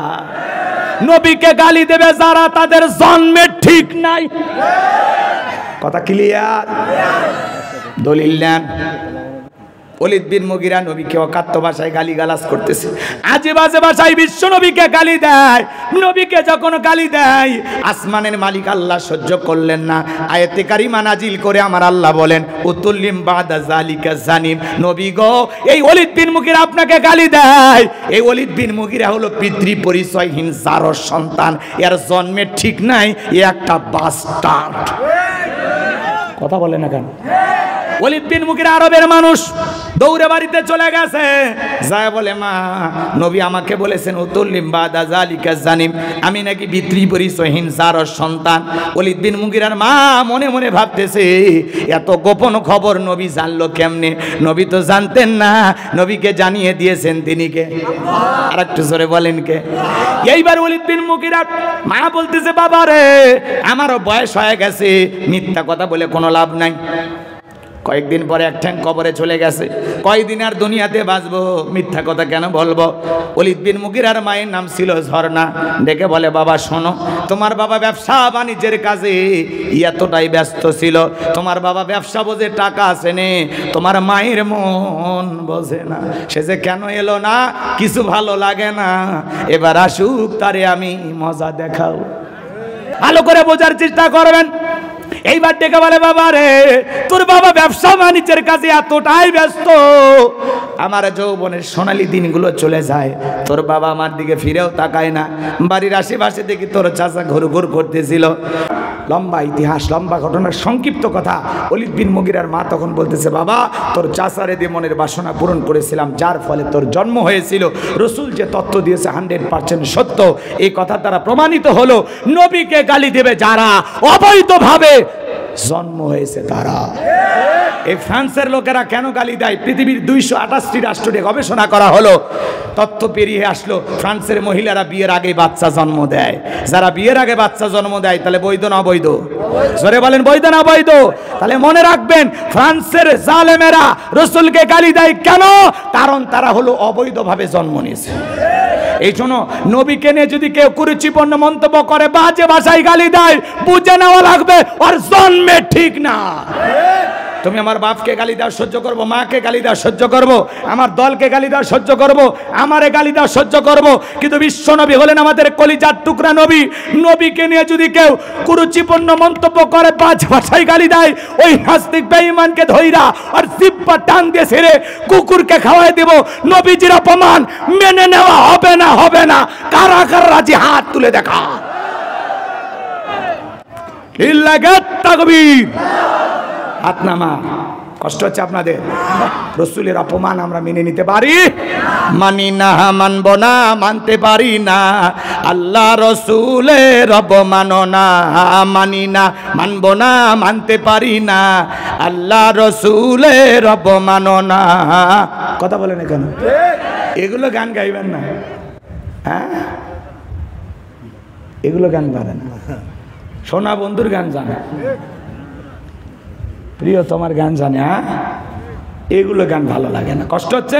নবীকে গালি দেবে যারা, তাদের জন্মের ঠিক নাই। কথা ক্লিয়ার? দলিল নেন। ওলীদ বিন মুগীরা নবীকে অকাত্য ভাষায় গালিগালাজ করতেছে, আজে বাজে ভাষায় বিশ্ব নবীকে গালি দেয়। নবীকে যখন গালি দেয় আসমানের মালিক আল্লাহ সহ্য করলেন না, আয়াতে কারিমা নাজিল করে আমার আল্লাহ বলেন উতুল্লিম বাদা জালিকা জানিম, নবী গো এই ওলীদ বিন মুগীরা আপনাকে গালি দেয়। এই ওলীদ বিন মুগীরা হলো পিতৃ পরিচয়হীন জারর সন্তান, এর জন্মের ঠিক নাই, এ একটা বাস্টার্ড। কথা বলে না কেন? ওলীদ বিন মুগীরা আরবের মানুষ, দৌড়ে বাড়িতে চলে গেছে, যায় বলে মা নবী আমাকে বলেছেন উতুল্লিম বাদা জালিকা জানিম, আমি নাকি পিতৃ পরিচয়হীন জারর সন্তান। ওলীদ বিন মুগীরার মা মনে মনে ভাবতেছে এত গোপন খবর নবী জানলো কেমনে? নবী তো জানতেন না, নবীকে জানিয়ে দিয়েছেন তিনি কে? আর একটু জোরে বলেন কে? এইবার ওলীদ বিন মুগীরা মা বলতেছে বাবা রে আমারও বয়স হয়ে গেছে, মিথ্যা কথা বলে কোনো লাভ নাই। কয়েকদিন পরে এক ঠ্যাং কবরে চলে গেছে, কয়দিন আর দুনিয়াতে বাঁচবো, মিথ্যা কথা কেন বলবো? ওলীদ বিন মুগীরার মায়ের নাম ছিল ঝর্ণা। ডেকে বলে বাবা শোনো, তোমার বাবা ব্যবসা বাণিজ্যের কাজে এতটাই ব্যস্ত ছিল, তোমার বাবা ব্যবসা বোঝে, টাকা আছে নে, তোমার মায়ের মন বোঝে না। সে যে কেন এলো না, কিছু ভালো লাগে না, এবার আসুক তারে আমি মজা দেখাও। ভালো করে বোঝার চেষ্টা করবেন। এইবার ডেকে বলে বাবা রে তোর বাবা ব্যবসা বাণিজ্যের কাজে এতটাই ব্যস্ত, আমার যৌবনের সোনালী দিনগুলো চলে যায়, তোর বাবা আমার দিকে ফিরেও তাকায় না। বাড়ির আশেপাশে দেখি তোর চাচা ঘুর ঘুর করতেছিল। লম্বা ইতিহাস, লম্বা ঘটনার সংক্ষিপ্ত কথা। ওলীদ বিন মুগীরার মা তখন বলতেছে বাবা তোর চাচারে দিয়ে মনের বাসনা পূরণ করেছিলাম, যার ফলে তোর জন্ম হয়েছিল। রসুল যে তত্ত্ব দিয়েছে হান্ড্রেড পার্সেন্ট সত্য, এই কথা দ্বারা প্রমাণিত হলো নবীকে গালি দেবে যারা, অবৈধভাবে জন্ম হয়েছে তারা। এই ফ্রান্সের লোকেরা কেন গালি দেয়? পৃথিবীর দুইশো আঠাশটি রাষ্ট্র নিয়ে গবেষণা করা হলো, তথ্য পেরিয়ে আসলো ফ্রান্সের মহিলারা বিয়ের আগে বাচ্চা জন্ম দেয়। যারা বিয়ের আগে বাচ্চা জন্ম দেয় তাহলে বৈধ না অবৈধ? জোরে বলেন বৈধ না অবৈধ? তাহলে মনে রাখবেন ফ্রান্সের জালেমেরা রসুলকে গালি দেয় কেন? কারণ তারা হলো অবৈধভাবে জন্ম নিয়েছে। এই জন্য নবীকে নিয়ে যদি কেউ কুরুচিপূর্ণ মন্তব্য করে, বাজে ভাষায় গালি দেয়, বুঝে নেওয়া লাগবে ওর জন্মে ঠিক না। তুমি আমার বাপকে গালি দাও সহ্য করব, মাকে গালি দাও সহ্য করব, আমার দলকে গালি দাও সহ্য করব, আমারে গালি দাও সহ্য করব, কিন্তু বিশ্ব নবী হলেন আমাদের কলিজার টুকরা নবী। নবীকে নিয়ে যদি কেউ কুরুচিপূর্ণ মন্তব্য করে, পাঁচ ভাষায় গালি দেয়, ওই নাস্তিক বেঈমানকে ধইরা আর জিহ্বা টান দিয়ে ছেড়ে কুকুরকে খাওয়াই দেব। নবীজির অপমান মেনে নেওয়া হবে না, হবে না। কারা কারা রাজি হাত তুলে দেখা। লিল্লাহিত তাকবীর। হাত নামা। কষ্ট হচ্ছে আপনাদের? রসুলের অপমান আমরা মেনে নিতে পারি? মানি না, মানব না, মানতে পারি না। আল্লাহ রসুলের অপমাননা মানি না, মানব না, মানতে পারি না। আল্লাহ রসুলের অপমাননা। কথা বলেন কেন? এগুলো গান গাইবেন না। হ্যাঁ, এগুলো গান পারে না। সোনা বন্ধুর গান জানে, প্রিয় তোমার গান জানে, হ্যাঁ এগুলো গান ভালো লাগে না। কষ্ট হচ্ছে?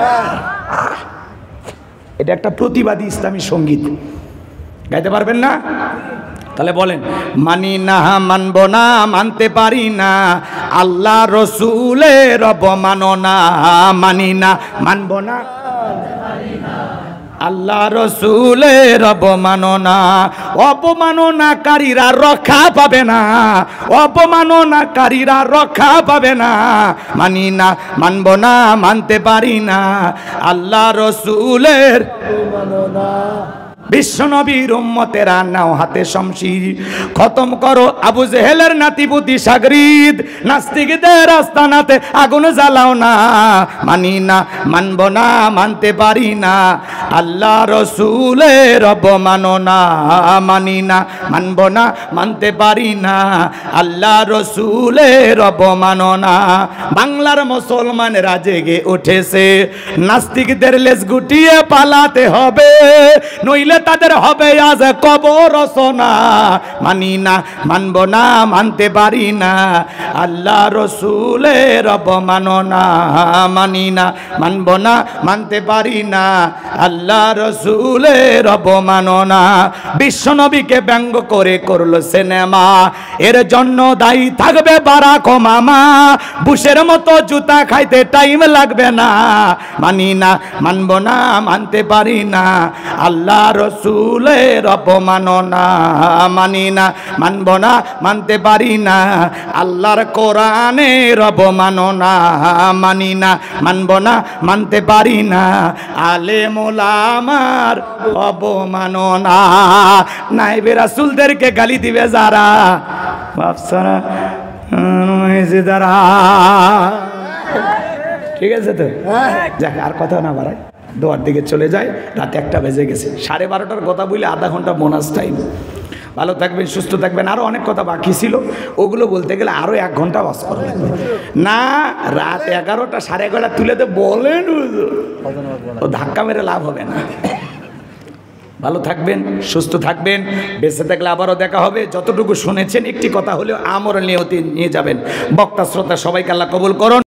এটা একটা প্রতিবাদী ইসলামী সঙ্গীত, গাইতে পারবেন না? তাহলে বলেন, মানি না, মানব না, মানতে পারি না, আল্লাহ রসুলের অবমাননা। মানি না, মানব না, আল্লাহ রসুলের অবমাননা। অপমাননাকারীরা রক্ষা পাবে না, অপমাননাকারীরা রক্ষা পাবে না। মানি না, মানব না, মানতে পারি না, আল্লাহ রসুলের অবমাননা। বিশ্বনবীর উম্মতেরা নাও হাতে শমশির, খতম করো আবু জেহেলের নাতিপুতি সাগরিদ, নাস্তিকদের আস্তানাতে আগুন জ্বালাও না। মানি না, মানব না, মানতে পারি না, আল্লাহ রসুলের অবমাননা। মানি না, মানব না, মানতে পারি না, আল্লাহ রসুলের অবমাননা। বাংলার মুসলমানেরা জেগে উঠেছে, নাস্তিকদের লেজ গুটিয়ে পালাতে হবে, নইলে তাদের হবে আজ কবর রচনা। মানি না, মানব না, মানতে পারি না, আল্লাহ রসুলের অবমাননা। মানি না, মানব না, মানতে পারি না, আল্লাহ রসুলের অবমাননা। বিশ্বনবীকে ব্যঙ্গ করে করলো সিনেমা, এর জন্য দায়ী থাকবে বারাক ওবামা। বুশের মতো জুতা খাইতে টাইম লাগবে না। মানি না, মানব না, মানতে পারি না, আল্লাহ রসুলের অপমাননা। মানি না, মানব না, মানতে পারি না, আল্লাহর কোরআনের অবমাননা। মানি না, মানব না, মানতে পারি না, আলেম ওলামার অবমাননা। নাইবে রাসূলদেরকে গালি দিবে যারা, বাপসারা যারা, ঠিক আছে তো? যাক, আর কথা না বাড়াই, দোয়ার দিকে চলে যায়। রাত একটা বেজে গেছে, সাড়ে বারোটার কথা বলে আধা ঘন্টা বোনাস টাইম। ভালো থাকবেন, সুস্থ থাকবেন। আরও অনেক কথা বাকি ছিল, ওগুলো বলতে গেলে আরও এক ঘন্টা বাস করা লাগবে না। রাত এগারোটা সাড়ে এগারোটা তুলে তো বলেন, ও ধাক্কা মেরে লাভ হবে না। ভালো থাকবেন, সুস্থ থাকবেন, বেঁচে থাকলে আবারও দেখা হবে। যতটুকু শুনেছেন একটি কথা হলেও আমর নিয়তি নিয়ে যাবেন। বক্তা শ্রোতা সবাইকে আল্লাহ কবুল করুন।